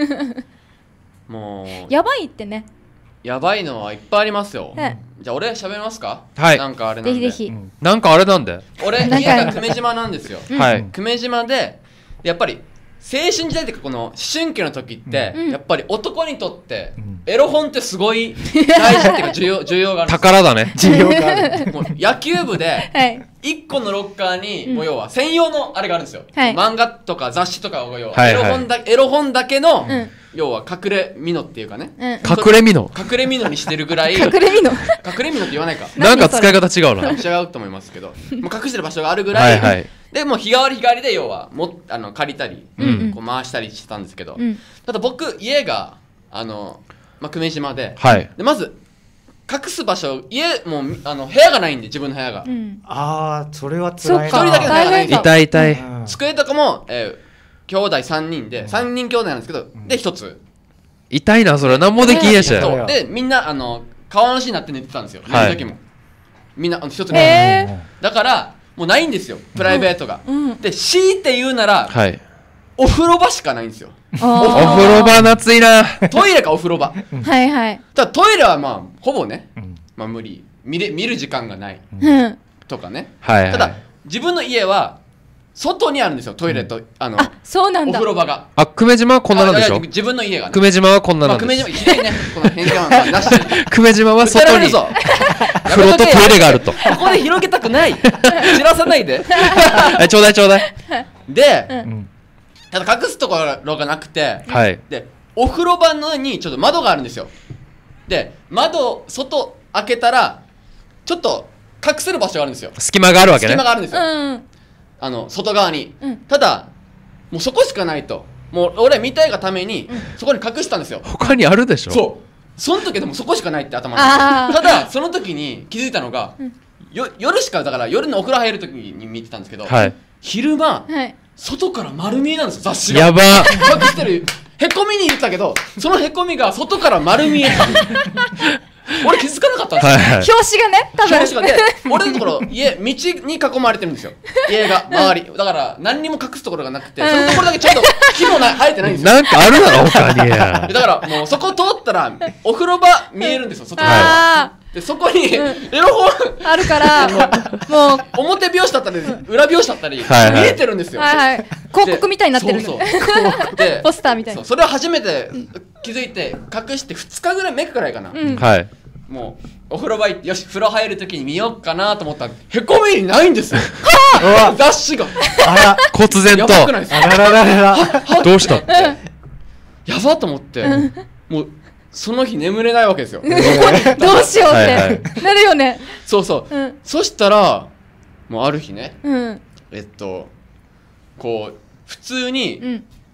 もうやばいってね。 やばいのはいっぱいありますよ。 はいじゃあ俺喋りますか？ はいなんかあれなんで。 ぜひぜひ。 なんかあれなんで。 俺なんか家が久米島なんですよ。 はい。 久米島でやっぱり青春時代っていうかこの思春期の時って、 うんやっぱり男にとってんエロ本ってすごい大事っていうか需要があるんですよ。 宝だね。 需要がある。 もう野球部ではい。 1個のロッカーにもう要は専用のあれがあるんですよ、 はい漫画とか雑誌とかを要ははいはいエロ本だけの、 うん要は隠れミノっていうかね、 うん。 隠れみの。 隠れミノにしてるぐらい隠れみの。 隠れミノって言わないかなんか使い方違うな。 違うと思いますけどもう隠してる場所があるぐらい、 はいはい。 でもう日替わり日替わりで要は借りたり、 うんこう回したりしてたんですけど、 うん。 ただ僕家が久米島で、 はい。 でまず隠す場所もう部屋がないんで自分の部屋が、 うん。 ああ、それは辛いな。 そっか。 一人だけの部屋がないんですよ痛い痛い。 うん机とかも、兄弟3人で3人兄弟なんですけど、で1つ痛いな、それは何もできんやし。 そうそうでみんな川の字になって寝てたんですよ、 はい寝る時もみんな1つへ目だからもうないんですよプライベートが、 うん。 で強いて言うなら、 はい。 お風呂場しかないんですよお風呂場夏いな。 トイレかお風呂場はいはい。 ただトイレはまあほぼね、 うんまあ無理見る時間がないうん。 とかね、 はいただはい。 自分の家は外にあるんですよトイレと、 あ、そうなんおだ。 風呂場があ、久米島はこんななんでしょ。 いや自分の家がね久米島はこんななんで久米島す。 ひどいねこの偏見はなし久米島は訴えら外にれるぞ風呂とトイレがあると。 ここで広げたくない知らさないではい、ちょうだいちょうだい。 で、 うんただ隠すところがなくて、 はい。 でお風呂場のにちょっと窓があるんですよで外開けたらちょっと隠せる場所があるんですよ隙間があるわけね隙間。があるんですよ、 うん。 外側に、 うんただもうそこしかないともう俺見たいがために、そこに隠したんですよ他にあるでしょ。 その時でもそこしかないって頭にあーただその時に気づいたのが、夜しかだから夜のお風呂入る時に見てたんですけど、 はい。 昼間はい。 外から丸見えなんですよ雑誌がやば。 隠してるへこみに言ったけどそのへこみが外から丸見え俺気づかなかったんですよ、 はいはい。 表紙がね、多分。 表紙がで俺のところ道に囲まれてるんですよ家が周りだから何にも隠すところがなくて、そのところだけちゃんと木も生えてないんですよなんかあるだろ、他にやで。だからもうそこ通ったらお風呂場見えるんですよ外から、 あでそこにエロ本あ、あるから、もう、 表表紙だったり裏表紙だったりはいはい見えてるんですよ、 はいはい。広告みたいになってるそうの。 そうでポスターみたいな。 そうそれを初めて気づいて隠して2日ぐらい目くらいかな、 うん。 はい。 もうお風呂場行ってよし風呂入る時に見ようかなと思ったらへこみにないんですようわ雑誌があら、 忽然と。 やばくないですかあらららら。 どうした。 やばと思ってもうその日眠れないわけですよどうしようはいはいって。なるよね。 そうそう、 うん。 そしたらもうある日ねうん。 こう普通に、 うん。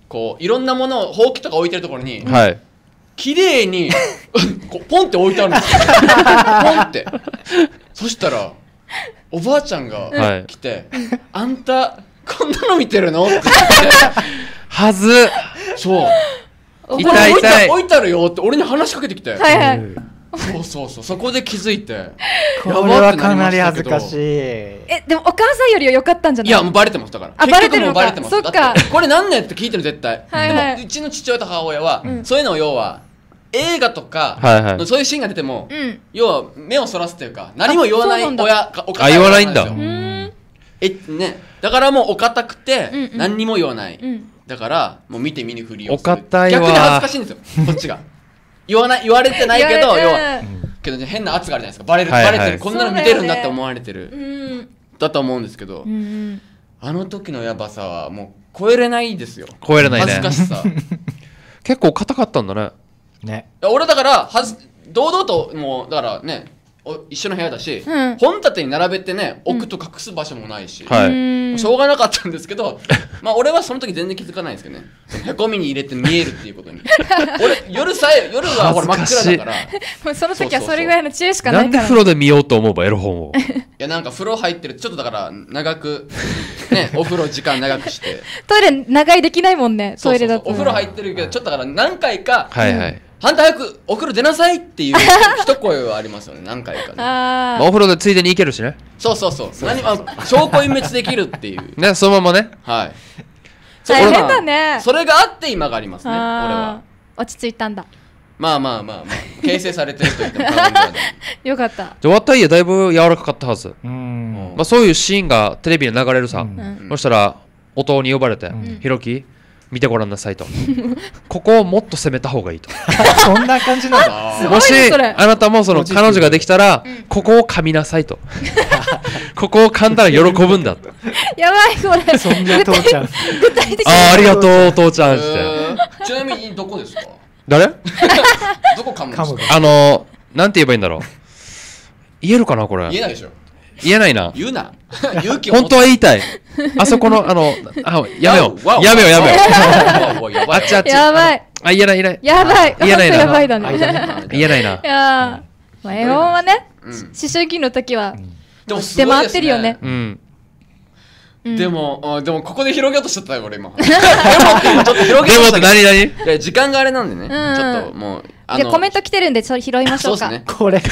こういろんなものをほうきとか置いてるところにはい綺麗にこうポンって置いてあるんですよポンってそしたらおばあちゃんはがい来て「あんたこんなの見てるの?」って言ってはずそう痛い痛い置いてあるよって俺に話しかけてきて、 はいはい。 そうそこで気づいてこれはかなり恥ずかしい。 でもお母さんよりは良かったんじゃない？ いやもうバレてますだからあバレてるのか結局もうバレてますそっかだってこれ何年って聞いてる絶対、 はいはいでもうちの父親と母親は、そういうのを要は映画とか、 はいはいそういうシーンが出ても、 うん。 要は目をそらすというか何も言わないそうなんだ親かおあ言わないんだですようん。 ねだからもうお堅くて、 うんうん何にも言わない、 うん。 だからもう見て見ぬふりをするお堅いわ逆に恥ずかしいんですよこっちが言われてないけど要はうんけど、ね、変な圧があるじゃないですかバレはいはいてるこんなの見てるんだって思われてるうん。 だと思うんですけど、 うん。 あの時のヤバさはもう超えれないですよ超えれないね恥ずかしさい結構硬かったんだねね。 や俺だから堂々ともうだからね一緒の部屋だし、 うん本立てに並べてね置くと隠す場所もないし、 はいうんしょうがなかったんですけどまあ俺はその時全然気づかないんですけどねそのへこみに入れて見えるっていうことに俺夜はほら真っ暗だからいもうその時はそれぐらいの知恵しかなないんでから。 風呂で見ようと思うばエロ本をやなんか風呂入ってるちょっとだから長くねお風呂時間長くしてトイレ長居できないもんね。トイレだと。 お風呂入ってるけどちょっとだから何回かはいはいあんた早くお風呂出なさいっていう一声はありますよね何回かねあまあお風呂でついでに行けるしねそう証拠隠滅できるっていうねそのままねはい大変だね。 それがあって今がありますね俺あはー落ち着いたんだ。 まあ形成されてると言っても過言ではないよかった。 じゃあ終わった家だいぶ柔らかかったはずうん。 まあそういうシーンがテレビで流れるさうんうんそしたら弟に呼ばれてんひろき見てごらんなさいとここをもっと攻めた方がいいとそんな感じなんだ。 すごいねもしそれあなたもそのポジティブ彼女ができたらここを噛みなさいとここを噛んだら喜ぶんだとやばいこれ。 そんな父ちゃん。 具体的に。 ありがとうお父ちゃんしてちなみにどこですか誰どこ噛むんです噛むかなんて言えばいいんだろう言えるかなこれ言えないでしょ言えないな言うな勇気を持本当は言いたいあそこのやめようやめようやめようやあっちあっちやばい。 言えない言えないやばい。 言えないなやばいだね。 言えないないやーまあ絵本はね、 うん思春期の時はでも出回ってるよね。 うんうんでもここで広げようとしちゃったよ俺今でもって今ちょっと広げようとでもってしたけど何何いや時間があれなんでねんちょっともうでコメント来てるんでそれ拾いましょうか。 そうですねこれ。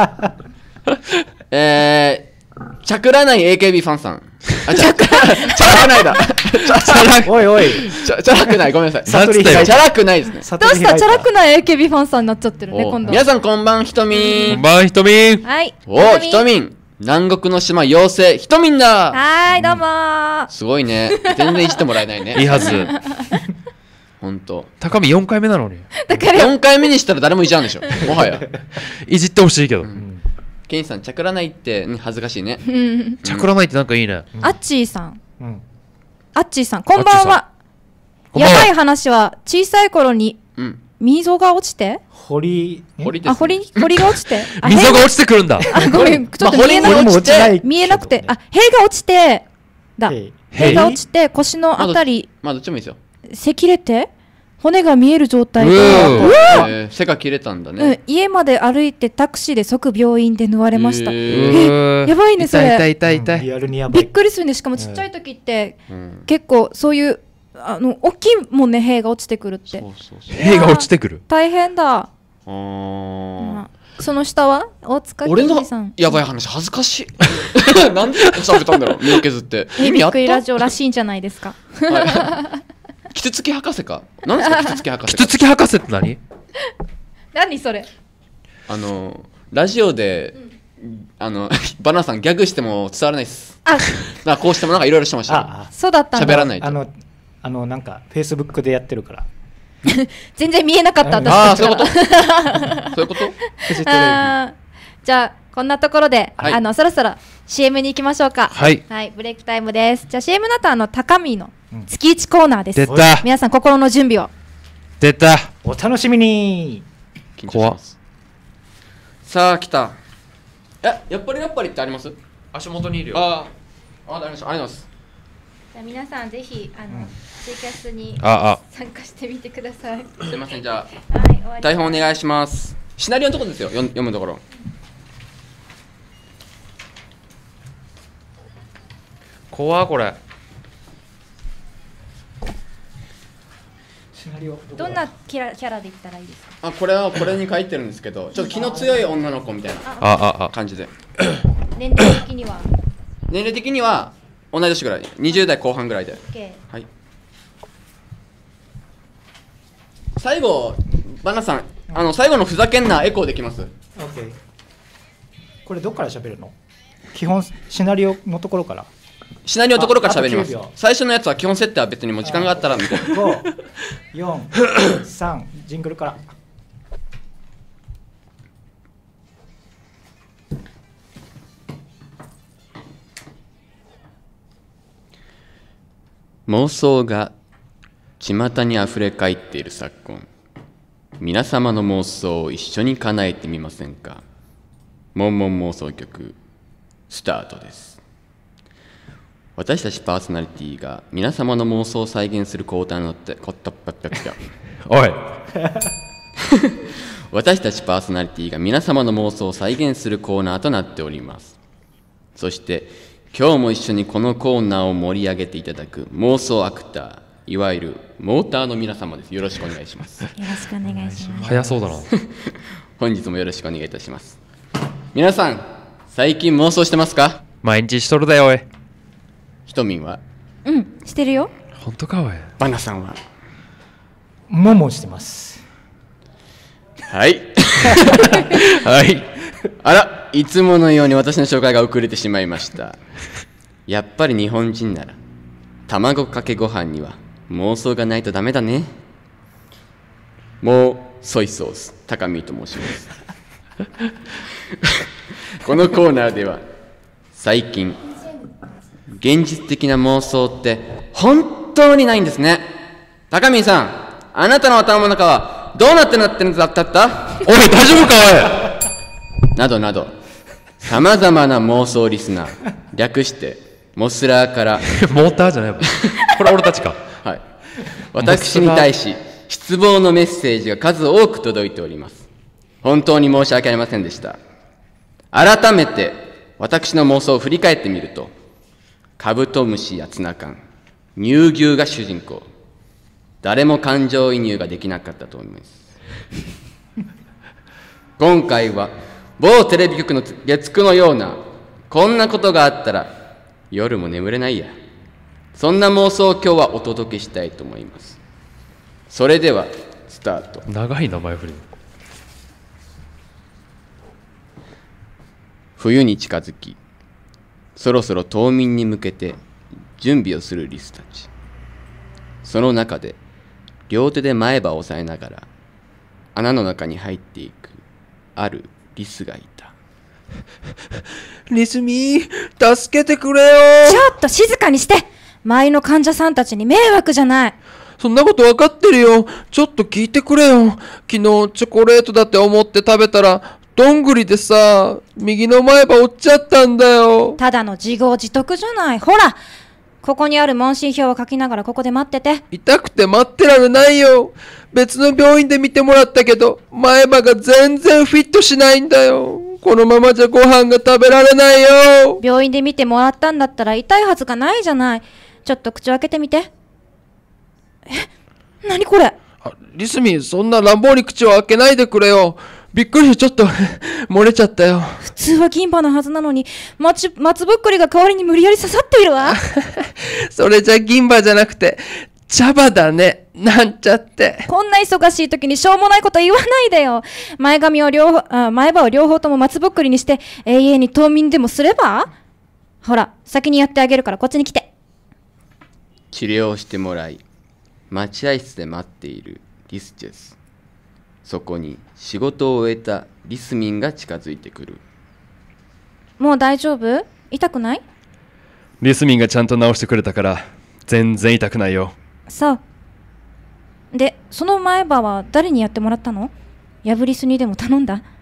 チャクラない AKB ファンさんチャクラないだおいおい。 チャラくないごめんなさいチ悟り開いャラくないですねどうしたチャラくない AKB ファンさんになっちゃってるねお今度。 皆さんこんばんひとみんこんばんひとみんはい。 ひとみん南国の島妖精ひとみんだはーいどうもー。 すごいね全然いじってもらえないねいいはずほんと高見4回目なのにだから 4回目にしたら誰もいじゃんでしょもはやいじってほしいけどケンさんチャクラないって恥ずかしいねうんチャクラないってなんかいいねアッチーさんうん。 アッチーさんこんばんは。 こんばんはやばい話は小さい頃にうん溝が落ちて堀。 堀ですね堀が落ちてあ溝が落ちてくるんだあごめんちょっとまあ見えな堀もく落ちない。 見えなくてあ塀が落ちてだへい塀が落ちて腰のあたりまあどっちもいいですよせきれて骨が見える状態でうわ背が切れたんだうんね家まで歩いてタクシーで即病院で縫われましたへうーーやばいねそれ痛い痛い痛い痛いリアルにやばい。 びっくりするねしかもちっちゃい時ってうん結構そういう大きいもんね塀が落ちてくるってそうそうそう塀が落ちてくる大変だあーその下は大塚俺の健二さんやばい話恥ずかしいなんで喋ったんだろう身を削って意味あっびっくりラたジオらしいんじゃないですかキツツキ博士か何ですかキツツキ博士キツツキ博士って何何それラジオでバナナさんギャグしても伝わらないっすあなんかこうしてもなんかいろいろしてましたよあそうだったんだ喋らないとなんかフェイスブックでやってるから。 全然見えなかったうん私ああたちからそういうことフジテレビ。 あーじゃあこんなところで、 はいそろそろ CM に行きましょうかはいブレイクタイムです。じゃあ CM の後高見のうん月1コーナーです、 出た皆さん心の準備を。 出たお楽しみに。 緊張しますさあ来たやっぱりってあります足元にいるありがとうございますじゃあ皆さんぜひツイキャスにあ参加してみてください。 すいません、じゃあはい、終わり。 台本お願いします。シナリオのところですよ、読むところ。 怖これ。 シナリオどんなキャラで言ったらいいですか？ これはこれに書いてるんですけど、ちょっと気の強い女の子みたいなあ感じで。 年齢的には年齢的には同い年ぐらい、20代後半ぐらいで。 OK。 はい。最後、バナさん、最後のふざけんなエコーできます？ OK。これどっから喋るの？基本シナリオのところから。 シナリオのところから喋りまあすと9秒。 最初のやつは基本設定は別にもう時間があったらみたいな。 5、4、3、ジングルから。 妄想が巷にあふれかえっている昨今、皆様の妄想を一緒に叶えてみませんか。モンモン妄想曲スタートです。私たちパーソナリティが皆様の妄想を再現するコーナーに乗っておい。 私たちパーソナリティが皆様の妄想を再現するコーナーとなっております。そして今日も一緒にこのコーナーを盛り上げていただく妄想アクター、いわゆるモーターの皆様です。よろしくお願いします。 よろしくお願いします。 早そうだな。 本日もよろしくお願いいたします。皆さん、最近妄想してますか？ 毎日しとるだよおい。 ひとみんは、 うん、してるよ。 本当かおい。 バナさんは、 ももしてます。 はいはい。 あら、いつものように私の紹介が遅れてしまいました。やっぱり日本人なら卵かけご飯には妄想がないとダメだね。もうソイソース高見と申しますこのコーナーでは最近現実的な妄想って本当にないんですね。高見さん、あなたの頭の中はどうなってるんだったおい大丈夫かなどなど、さまざまな妄想リスナー、略してモスラーからおい。モーターじゃないわ。これ俺たちか。 はい、私に対し失望のメッセージが数多く届いております。本当に申し訳ありませんでした。改めて私の妄想を振り返ってみると、カブトムシやツナ缶、乳牛が主人公。誰も感情移入ができなかったと思います今回は某テレビ局の月9のような、こんなことがあったら夜も眠れないや、そんな妄想を今日はお届けしたいと思います。それではスタート。 長い名前振り。 冬に近づき、そろそろ冬眠に向けて準備をするリスたち。その中で両手で前歯を押さえながら穴の中に入っていくあるリスがいた。 リスミー、助けてくれよ。 ちょっと静かにして。周りの患者さんたちに迷惑じゃない。 そんなこと分かってるよ。ちょっと聞いてくれよ。昨日チョコレートだって思って食べたらどんぐりでさ、右の前歯折っちゃったんだよ。 ただの自業自得じゃない。ほら、ここにある問診票を書きながらここで待ってて。 痛くて待ってられないよ。別の病院で見てもらったけど、前歯が全然フィットしないんだよ。このままじゃご飯が食べられないよ。 病院で見てもらったんだったら痛いはずがないじゃない。ちょっと口を開けてみて。何これ。 あ、リスミン、そんな乱暴に口を開けないでくれよ。びっくりしてちょっと漏れちゃったよ。 普通は銀歯のはずなのに、松ぼっくりが代わりに無理やり刺さっているわ。 それじゃ銀歯じゃなくて茶葉だね。なんちゃって。 こんな忙しい時にしょうもないこと言わないでよ。前歯を両方とも松ぼっくりにして永遠に冬眠でもすれば。ほら、先にやってあげるからこっちに来て。 治療してもらい、待合室で待っているリスチェス。そこに仕事を終えたリスミンが近づいてくる。 もう大丈夫？痛くない？ リスミンがちゃんと治してくれたから全然痛くないよ。 そう。で、その前歯は誰にやってもらったの？ヤブリスにでも頼んだ？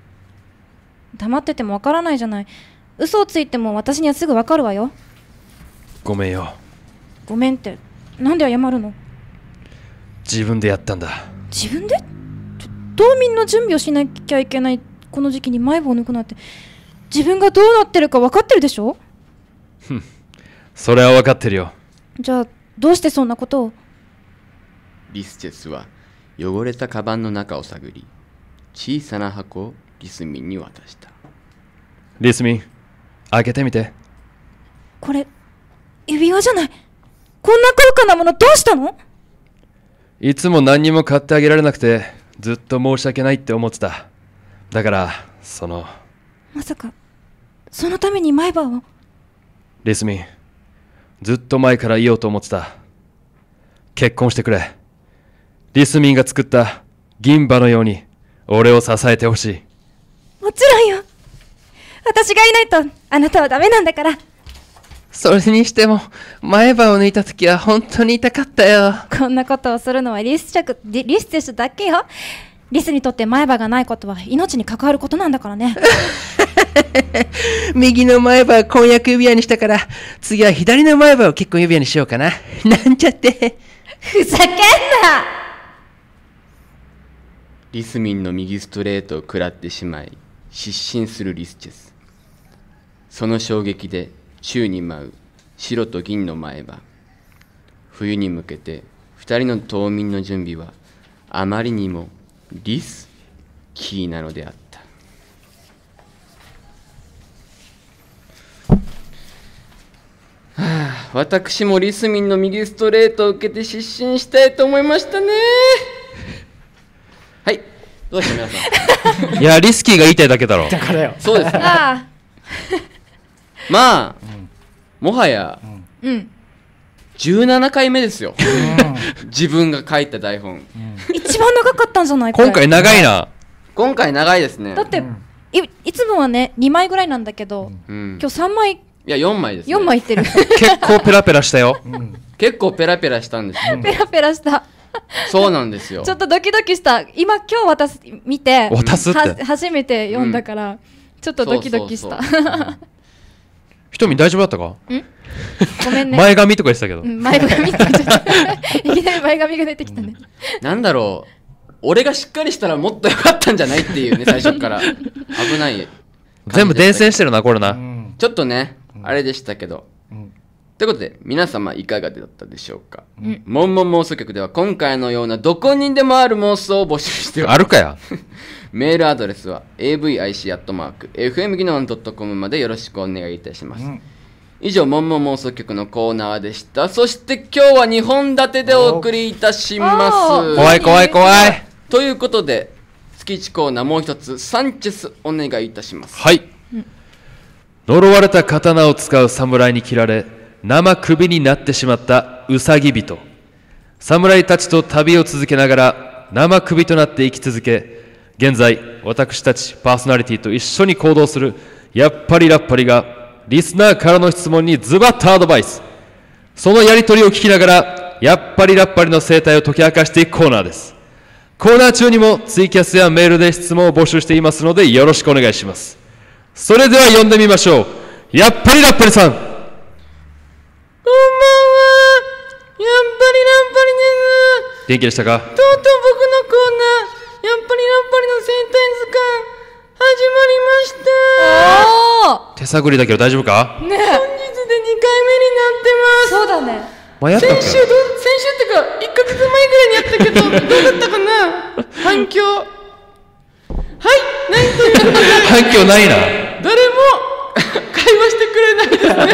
黙っててもわからないじゃない。嘘をついても私にはすぐわかるわよ。 ごめんよ。 ごめんって、なんで謝るの？ 自分でやったんだ。 自分で？冬眠の準備をしなきゃいけないこの時期に前歯を抜くなんて、自分がどうなってるか分かってるでしょ？ それは分かってるよ。 じゃあどうしてそんなことを？ リスチェスは汚れたカバンの中を探り、小さな箱をリスミンに渡した。 リスミン、開けてみて。 これ指輪じゃない。こんな高価なものどうしたの？ いつも何にも買ってあげられなくてずっと申し訳ないって思ってた。だからまさかそのために前歯を？ リスミン、ずっと前から言おうと思ってた。結婚してくれ。リスミンが作った銀歯のように俺を支えてほしい。 もちろんよ。私がいないとあなたはダメなんだから。 それにしても前歯を抜いた時は本当に痛かったよ。 こんなことをするのはリスチェスだけよ。リスにとって前歯がないことは命に関わることなんだからね。 右の前歯は婚約指輪にしたから、次は左の前歯を結婚指輪にしようかな。なんちゃって。 ふざけんな。 リスミンの右ストレートを食らってしまい失神するリスチェス。その衝撃で宙に舞う白と銀の前歯。冬に向けて2人の冬眠の準備はあまりにもリスキーなのであった。私もリスミンの右ストレートを受けて失神したいと思いましたね。はい、どうして皆さん。 いや、リスキーが言いたいだけだろ。 だからよ。 そうですね。 あまあ、もはやあ、うん 17回目ですよ。自分が書いた台本。 一番長かったんじゃない？これ今回長いな。 今回長いですね。 だって、いつもはね2枚ぐらいなんだけど、 うん、 今日3枚いや4枚ですね。 4枚いってる。 結構ペラペラしたよ。 結構ペラペラしたんですよ。 ペラペラした。 そうなんですよ。 ちょっとドキドキした。今日私見て渡すって初めて読んだから、ちょっとドキドキした。 ひとみ大丈夫だったか？ ごめんね。 前髪とか言ってたけど、 前髪って言っちゃった。いきなり前髪が出てきたね。 なんだろう、俺がしっかりしたらもっと良かったんじゃないっていうね、最初から危ない。 全部伝染してるなこれな。 ちょっとね、あれでしたけど。ということで、皆様いかがだったでしょうか。モンモン妄想局では今回のようなどこにでもある妄想を募集しております。 あるかや。 メールアドレスは avic@fmginon.com までよろしくお願いいたします。以上、モンモン妄想局のコーナーでした。そして今日は2本立てでお送りいたします。 怖い怖い怖い。 ということで、月1コーナーもう一つ、サンチェスお願いいたします。 はい。呪われた刀を使う侍に切られ、生首になってしまったウサギ人。侍たちと旅を続けながら生首となって生き続け、現在私たちパーソナリティと一緒に行動するやっぱりラッパリがリスナーからの質問にズバッとアドバイス。そのやり取りを聞きながらやっぱりラッパリの生態を解き明かしていくコーナーです。コーナー中にもツイキャスやメールで質問を募集していますのでよろしくお願いします。それでは呼んでみましょう。やっぱりラッパリさん。こんばんは。やっぱりラッパリです。元気でしたか？とうとう僕のコーナー、やっぱりラッパリの生態図鑑始まりました。手探りだけど大丈夫か？ ねえ、 本日で2回目になってます。 そうだね。 前やったっけ？ 先週ってか1ヶ月前ぐらいにやったけどどうだったかな？反響。はいないということで反響ないな。 誰も会話してくれないですね。絡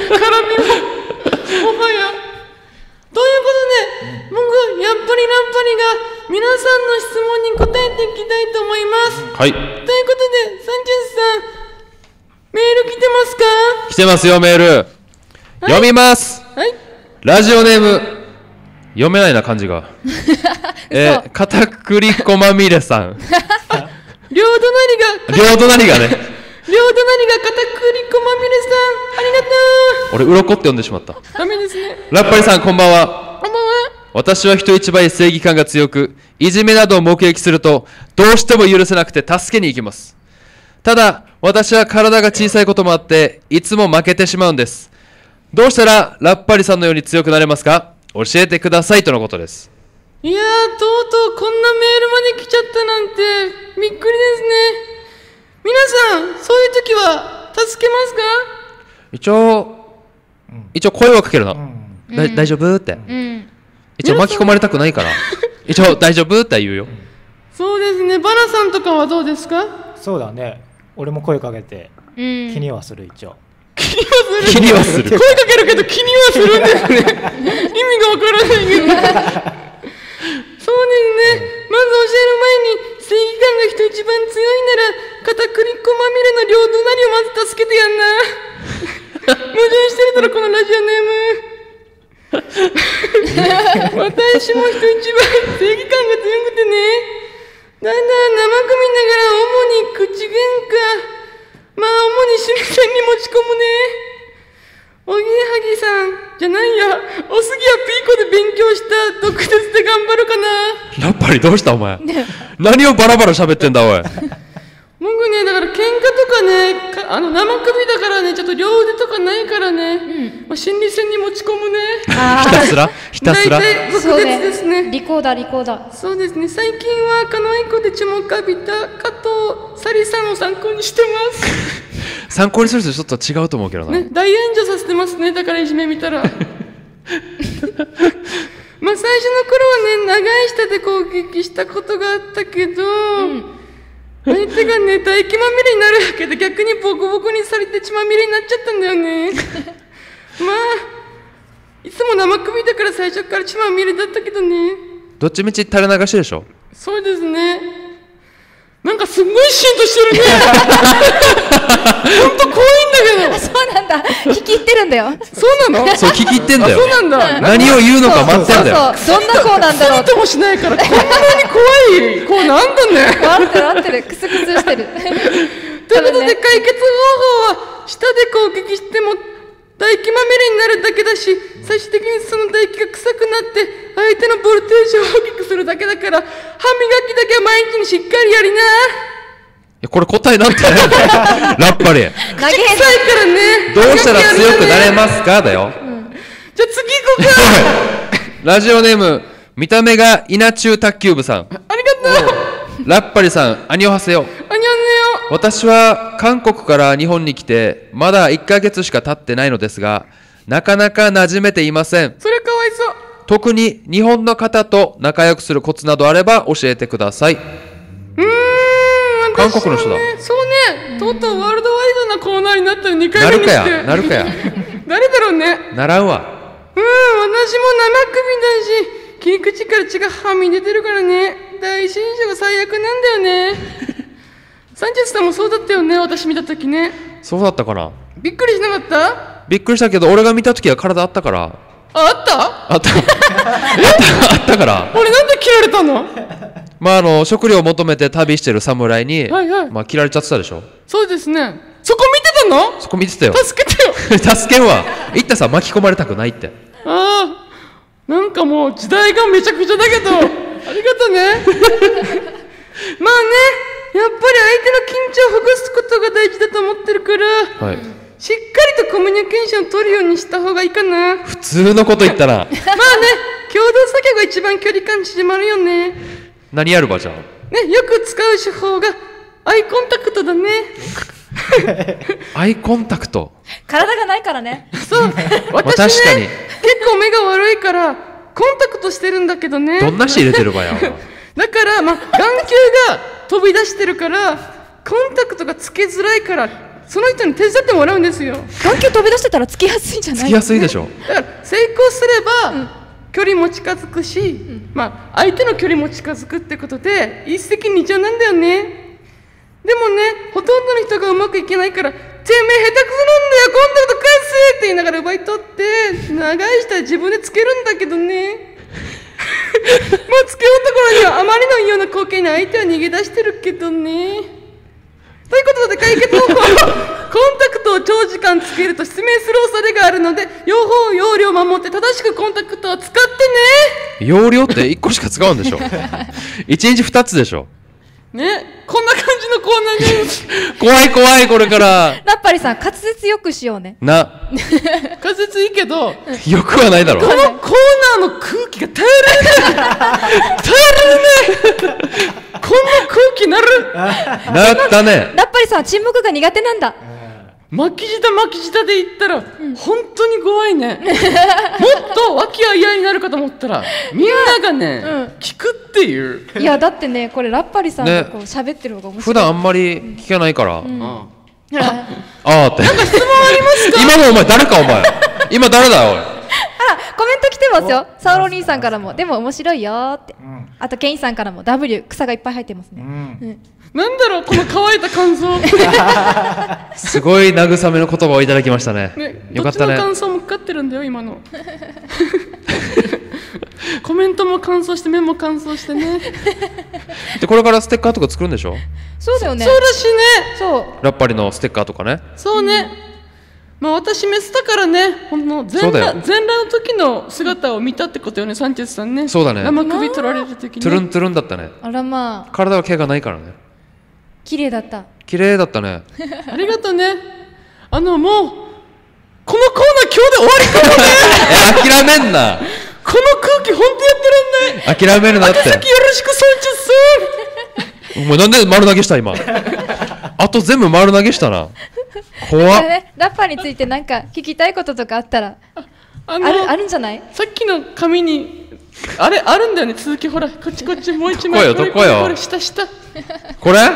みももはや。ということで、僕やっぱりラッパリが皆さんの質問に答えていきたいと思います。 はい。 ということで、サンチェスさん、メール来てますか？ 来てますよ、メール。読みます。 はい。 ラジオネーム、読めないな、漢字が。片栗粉まみれさん。 両隣が両隣がね。 両隣が片栗粉まみれさん、ありがとう。 俺、鱗って呼んでしまった。 ダメですね。 ラッパリさん、こんばんは。 こんばんは。 私は人一倍正義感が強く、いじめなどを目撃すると、どうしても許せなくて助けに行きます。ただ、私は体が小さいこともあって、いつも負けてしまうんです。 どうしたらラッパリさんのように強くなれますか？教えてくださいとのことです。 いやー、とうとうこんなメールまで来ちゃったなんてびっくりですね。皆さん、そういう時は助けますか？ 一応声をかけるの。大丈夫って。一応巻き込まれたくないから。一応大丈夫って言うよ。 そうですね。バナさんとかはどうですか？ そうだね。俺も声かけて気にはする一応。 気にはする。声かけるけど気にはするんですね。意味がわからないけど。そうですね。まず教える前に正義感が人一番強いなら片栗粉まみれの両隣をまず助けてやんな。矛盾してるだろこのラジオネーム。私も人一番正義感が強くてね。だんだん生首ながら主に口喧嘩。まあ主にしみさんに持ち込むね。おぎやはぎさんじゃないや、おすぎやピーコで勉強した毒舌で頑張るかな。 やっぱりどうしたお前。何をバラバラ喋ってんだおい。 僕ね、だから喧嘩とかね、生首だからね、ちょっと両腕とかないからね、まあ、心理戦に持ち込むね。 ひたすら大体毒舌ですね。 リコーダー。 そうですね。最近は可愛い子で注目浴びた加藤サリさんを参考にしてます。 参考にするとちょっと違うと思うけどな。 ね、大炎上させてますね。だからいじめ見たら。まあ最初の頃はね、長い舌で攻撃したことがあったけど、相手がね、唾液まみれになるわけで逆にボコボコにされて血まみれになっちゃったんだよね。まあいつも生首だから最初から血まみれだったけどね。 どっちみち垂れ流しでしょ。 そうですね。なんかすんごいシーンとしてるね。ほんと怖いんだけど。 そうなんだ。聞き入ってるんだよ。 そうなの？ そう聞き入ってんだよ。 そうなんだ。 何を言うのか待ってんだよ。 そうどんな子なんだろう。 ともしないからこんなに怖い子なんだね。 待ってるクスクスしてる。 ということで解決方法は舌で攻撃しても唾液まみれになるだけだし、最終的にその唾液が臭くなって相手のボルテージを大きくするだけだから、歯磨きだけは毎日にしっかりやりな。 これ答えなんてラッパリ。 臭いからね。 どうしたら強くなれますかだよ。 じゃあ次行こうか。 ラジオネーム見た目が稲中卓球部さん。 ありがとう。 ラッパリさん、アニョハセヨ。 アニョハセヨ。 私は韓国から日本に来てまだ1ヶ月しか経ってないのですが、なかなか馴染めていません。 それかわいそう。 特に日本の方と仲良くするコツなどあれば教えてください。韓国の人だ。 そうね、とうとうワールドワイドなコーナーになったら2回目にしてなるかや誰だろうね。 習うわ。 私も生首だし切り口から血がはみ出てるからね。第一印象が最悪なんだよね。サンチェスさんもそうだったよね、私見た時ね。 そうだったかな。 びっくりしなかった？ びっくりしたけど、俺が見た時は体あったから。 あったあったから俺なんで切られたの？ まあ食料を求めて旅してる侍に、まあ切られちゃってたでしょ。 そうですね。そこ見てたの？ そこ見てたよ。 助けてよ。 助けんわ。言ったさ、巻き込まれたくないって。 ああ、なんかもう時代がめちゃくちゃだけどありがとうね。まあね、やっぱり相手の緊張をほぐすことが大事だと思ってるから、 はい、 しっかりとコミュニケーションを取るようにした方がいいかな。 普通のこと言ったな。まあね、 共同作業が一番距離感縮まるよね。 何やるばじゃん。 ね、よく使う手法がアイコンタクトだね。 アイコンタクト。 体がないからね。 そう、私ね、 確かに結構目が悪いからコンタクトしてるんだけどね。 どんなし入れてるばや。 だからまあ眼球が飛び出してるからコンタクトがつけづらいから、その人に手伝ってもらうんですよ。 眼球飛び出してたらつきやすいんじゃない？ つきやすいでしょ。 だから成功すれば、距離も近づくし、まあ相手の距離も近づくってことで一石二鳥なんだよね。でもね、ほとんどの人がうまくいけないから、てめえ下手くそなんだよ、コンタクト返せって言いながら奪い取って長い舌自分でつけるんだけどね。まあつけようところにはあまりの異様な光景に相手は逃げ出してるけどね。ということで解決方法はコンタクトを長時間つけると失明する恐れがあるので、両方容量を守って正しくコンタクトを使ってね。 容量って1個しか使うんでしょ。1日2つでしょ。 ね、こんな感じのコーナーです。 怖い怖い、これから。 ラッパリさん、滑舌よくしようね。 な、 仮説いいけど、 よくはないだろ。 このコーナーの空気が耐えられない。耐えられない。こんな空気なる。 なったね。 ラッパリさんは沈黙が苦手なんだ。 巻き舌で言ったら、本当に怖いね。もっと和気あいあいになるかと思ったら、みんながね、聞くっていう。 いや、だってね、これラッパリさんねがこう喋ってる方が面白い。 普段あんまり聞かないから。 うん。 あーって。 質問ありますか？ 今のお前誰かお前。今誰だよおい。 あら、コメント来てますよ。サウロ兄さんからも、でも面白いよーって。あとケインさんからも W 草がいっぱい入ってますね。 なんだろう、この乾いた感想。 すごい慰めの言葉をいただきましたね。 ね、 よかったね。 どっちの感想もかかってるんだよ、今の。コメントも乾燥して、目も乾燥してね。 で、これからステッカーとか作るんでしょ？ そうだよね。 そうらしいね。 そう。 ラッパリのステッカーとかね。 そうね。まあ私メスだからね、ほんの全裸の時の姿を見たってことよね、サンチェスさんね。 そうだね。 生首取られる時に、 トゥルントゥルンだったね。 あらまあ、 体は毛がないからね。 綺麗だった。 綺麗だったね。 ありがとうね。もうこのコーナー今日で終わりかもね。 諦めんな。 この空気本当やってらんない。 諦めるなって。 秋崎よろしく、サンチェスさん。 お前なんで丸投げした今。あと全部丸投げしたな。怖っ。 ラッパーについてなんか聞きたいこととかあったらあるんじゃない？ さっきの紙にあるんだよね、続き。ほら、こっちもう一枚。 どこよこれ下これ？ はい。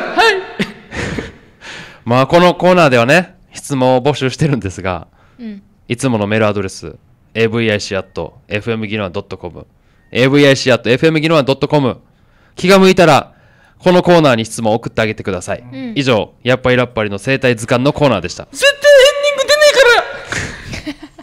まあこのコーナーではね、質問を募集してるんですが、いつものメールアドレス avic@fmginoan.com avic@fmginoan.com 気が向いたらこのコーナーに質問を送ってあげてください。以上、やっぱりラッパリの生態図鑑のコーナーでした。 絶対エンディング出ねえから。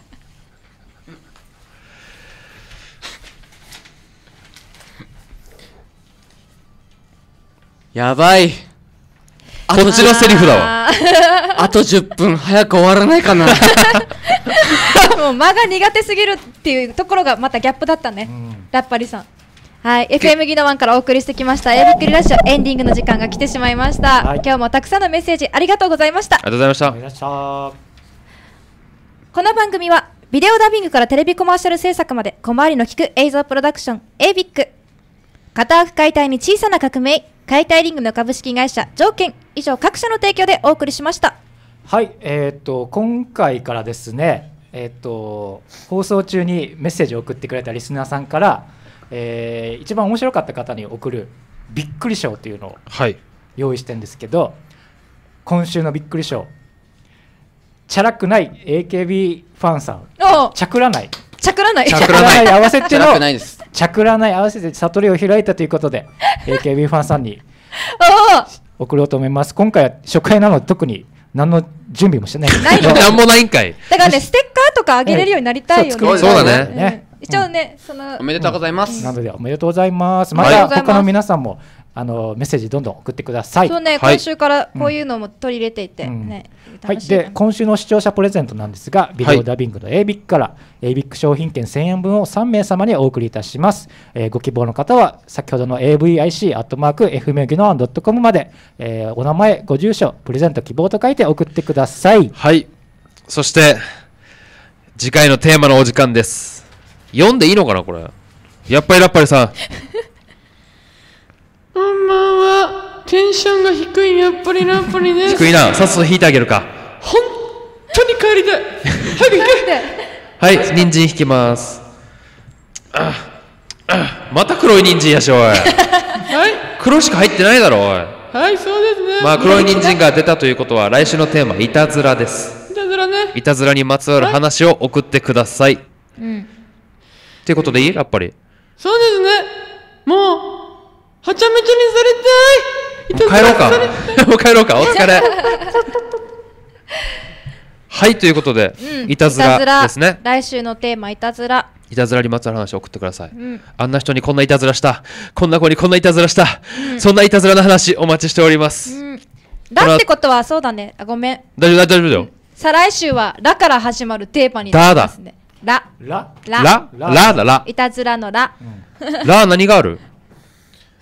やばい。 こっちのセリフだわ。 あと10分早く終わらないかな。 もう間が苦手すぎるっていうところがまたギャップだったね、ラッパリさん。はい、FM ギノワンからお送りしてきましたエビックリラッシュ、エンディングの時間が来てしまいました、 はい、 今日もたくさんのメッセージありがとうございました。 ありがとうございました。 ありがとうございました。 この番組はビデオダビングからテレビコマーシャル制作まで小回りの利く映像プロダクション ABIC、 片枠解体に小さな革命、解体リングの株式会社条件、以上各社の提供でお送りしました。 はい、今回からですね、放送中にメッセージを送ってくれたリスナーさんから、一番面白かった方に送るびっくり賞というのを用意してるんですけど、今週のびっくり賞、チャラくない AKB ファンさん、チャクラないチャクラないチャクラない合わせてのチャラくないです。 チャクラない合わせて悟りを開いたということでAKB ファンさんに送ろうと思います。今回は初回なので特に何の準備もしてないんですけど、 なんもないんかい。 だからね、ステッカーとかあげれるようになりたいよね。 そうそうだね、 一応ね、 おめでとうございます。 なのでおめでとうございます。まはいた他の皆さんもメッセージどんどん送ってください。 そうね、 はい今週からこういうのも取り入れていて、ね、 はい、 楽しいな。 で今週の視聴者プレゼントなんですが、ビデオダビングの ABIC から ABIC 商品券1000円分を3名様にお送りいたします。ご希望の方は先ほどの avic@fmginoan.com まで、お名前、ご住所、プレゼント希望と書いて送ってください。 はい。そして次回のテーマのお時間です。読んでいいのかなこれ。やっぱりラッパリさん。 こんばんは。テンションが低いやっぱりラッパリです。 低いな。さっさと引いてあげるか。 本当に帰りたい。早く行け。 はい、人参引きます。また黒い人参やしおい。 はい。 黒しか入ってないだろおい。 はい、そうですね。 まあ黒い人参が出たということは来週のテーマいたずらです。 いたずらね。 いたずらにまつわる話を送ってください。っていうことでいい？やっぱり。 そうですね。もうはちゃめちゃにされたい。 帰ろうか。もう帰ろうか。お疲れ。はいということで、いたずらですね。 来週のテーマいたずら。 いたずらにまつわる話を送ってください。あんな人にこんないたずらした、こんな子にこんないたずらした、そんないたずらの話お待ちしております。 だってことはそうだね。ごめん。 大丈夫だよ。 再来週はラから始まるテーマになりますね。ラ。 ララだラ。 いたずらのラ。 ラ何がある？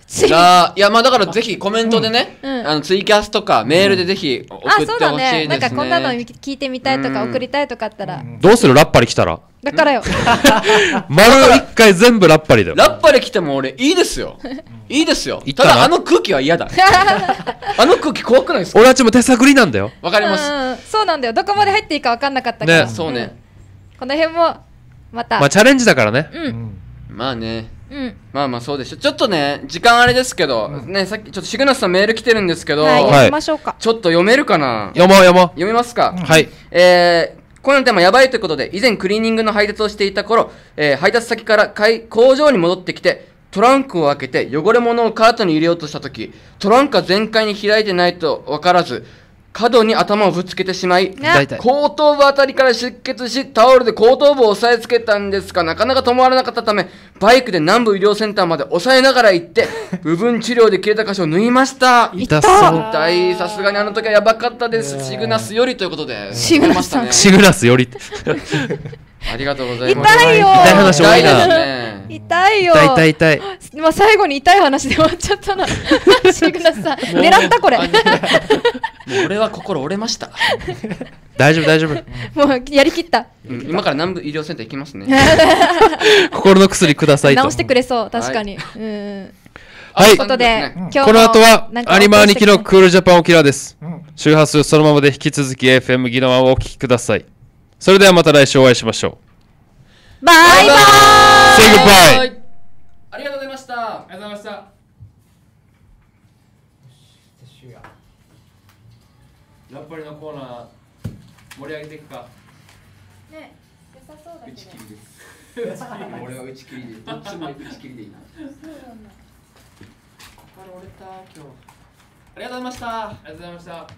じゃあいやまあだからぜひコメントでね、 うんツイキャスとかメールでぜひ送ってほしいですね。 あ、そうだね。なんかこんなの聞いてみたいとかうん送りたいとかあったら、 どうするラッパリ来たらだからよ。 丸1回全部ラッパリだよ。 ラッパで来ても俺いいですよ。いいですよ。 行ったなただあの空気は嫌だ。あの空気怖くないですか？ 俺たちも手探りなんだよ。 わかります。 うん、そうなんだよ。どこまで入っていいか分かんなかったから。 ねそうね。 この辺もまた。 まあチャレンジだからね。 まあね。 うん。 まあまあそうでしょ。ちょっとね時間あれですけど、ねさっきちょっとシグナスさんメール来てるんですけど、 はい、 はいやりましょうか。 ちょっと読めるかな？ 読もう読もう。 読みますか？ はい。 今夜のテーマやばいということで、以前クリーニングの配達をしていた頃、配達先から工場に戻ってきて、トランクを開けて汚れ物をカートに入れようとしたとき、トランクが全開に開いてないと分からず、角に頭をぶつけてしまい、 大体。 後頭部あたりから出血し、タオルで後頭部を押さえつけたんですが、なかなか止まらなかったため、バイクで南部医療センターまで押さえながら行って、部分治療で切れた箇所を縫いました。 痛そう。 痛い、さすがにあの時はやばかったです。シグナスよりということで。 シグナスさんわかりましシグナスより。 ありがとうございます。 痛いよ。 痛い話多いな痛いですね。 痛いよ。 痛い痛い痛い。 まあ最後に痛い話で終わっちゃったな。シグナスさん、狙ったこれ。 もう俺は心折れました。 大丈夫大丈夫。 もうやりきった。 うん今から南部医療センター行きますね。 心の薬くださいと。 直してくれそう、確かに。うん。 はいということで、今日のこの後はなんかアニマ兄貴のクールジャパン沖縄です。 うん周波数そのままで引き続き FM ギノワンをお聞きください。それではまた来週お会いしましょう。 バイバーイ Say goodbye! ありがとうございました。 ありがとうございました。ラッパリのコーナー盛り上げていくか。 ね、良さそうだけど。 俺は打ち切りで、どっちも打ち切りでいいな。心折れた今日。ありがとうございました。 ありがとうございました。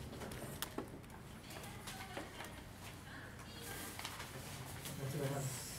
お疲れ様です。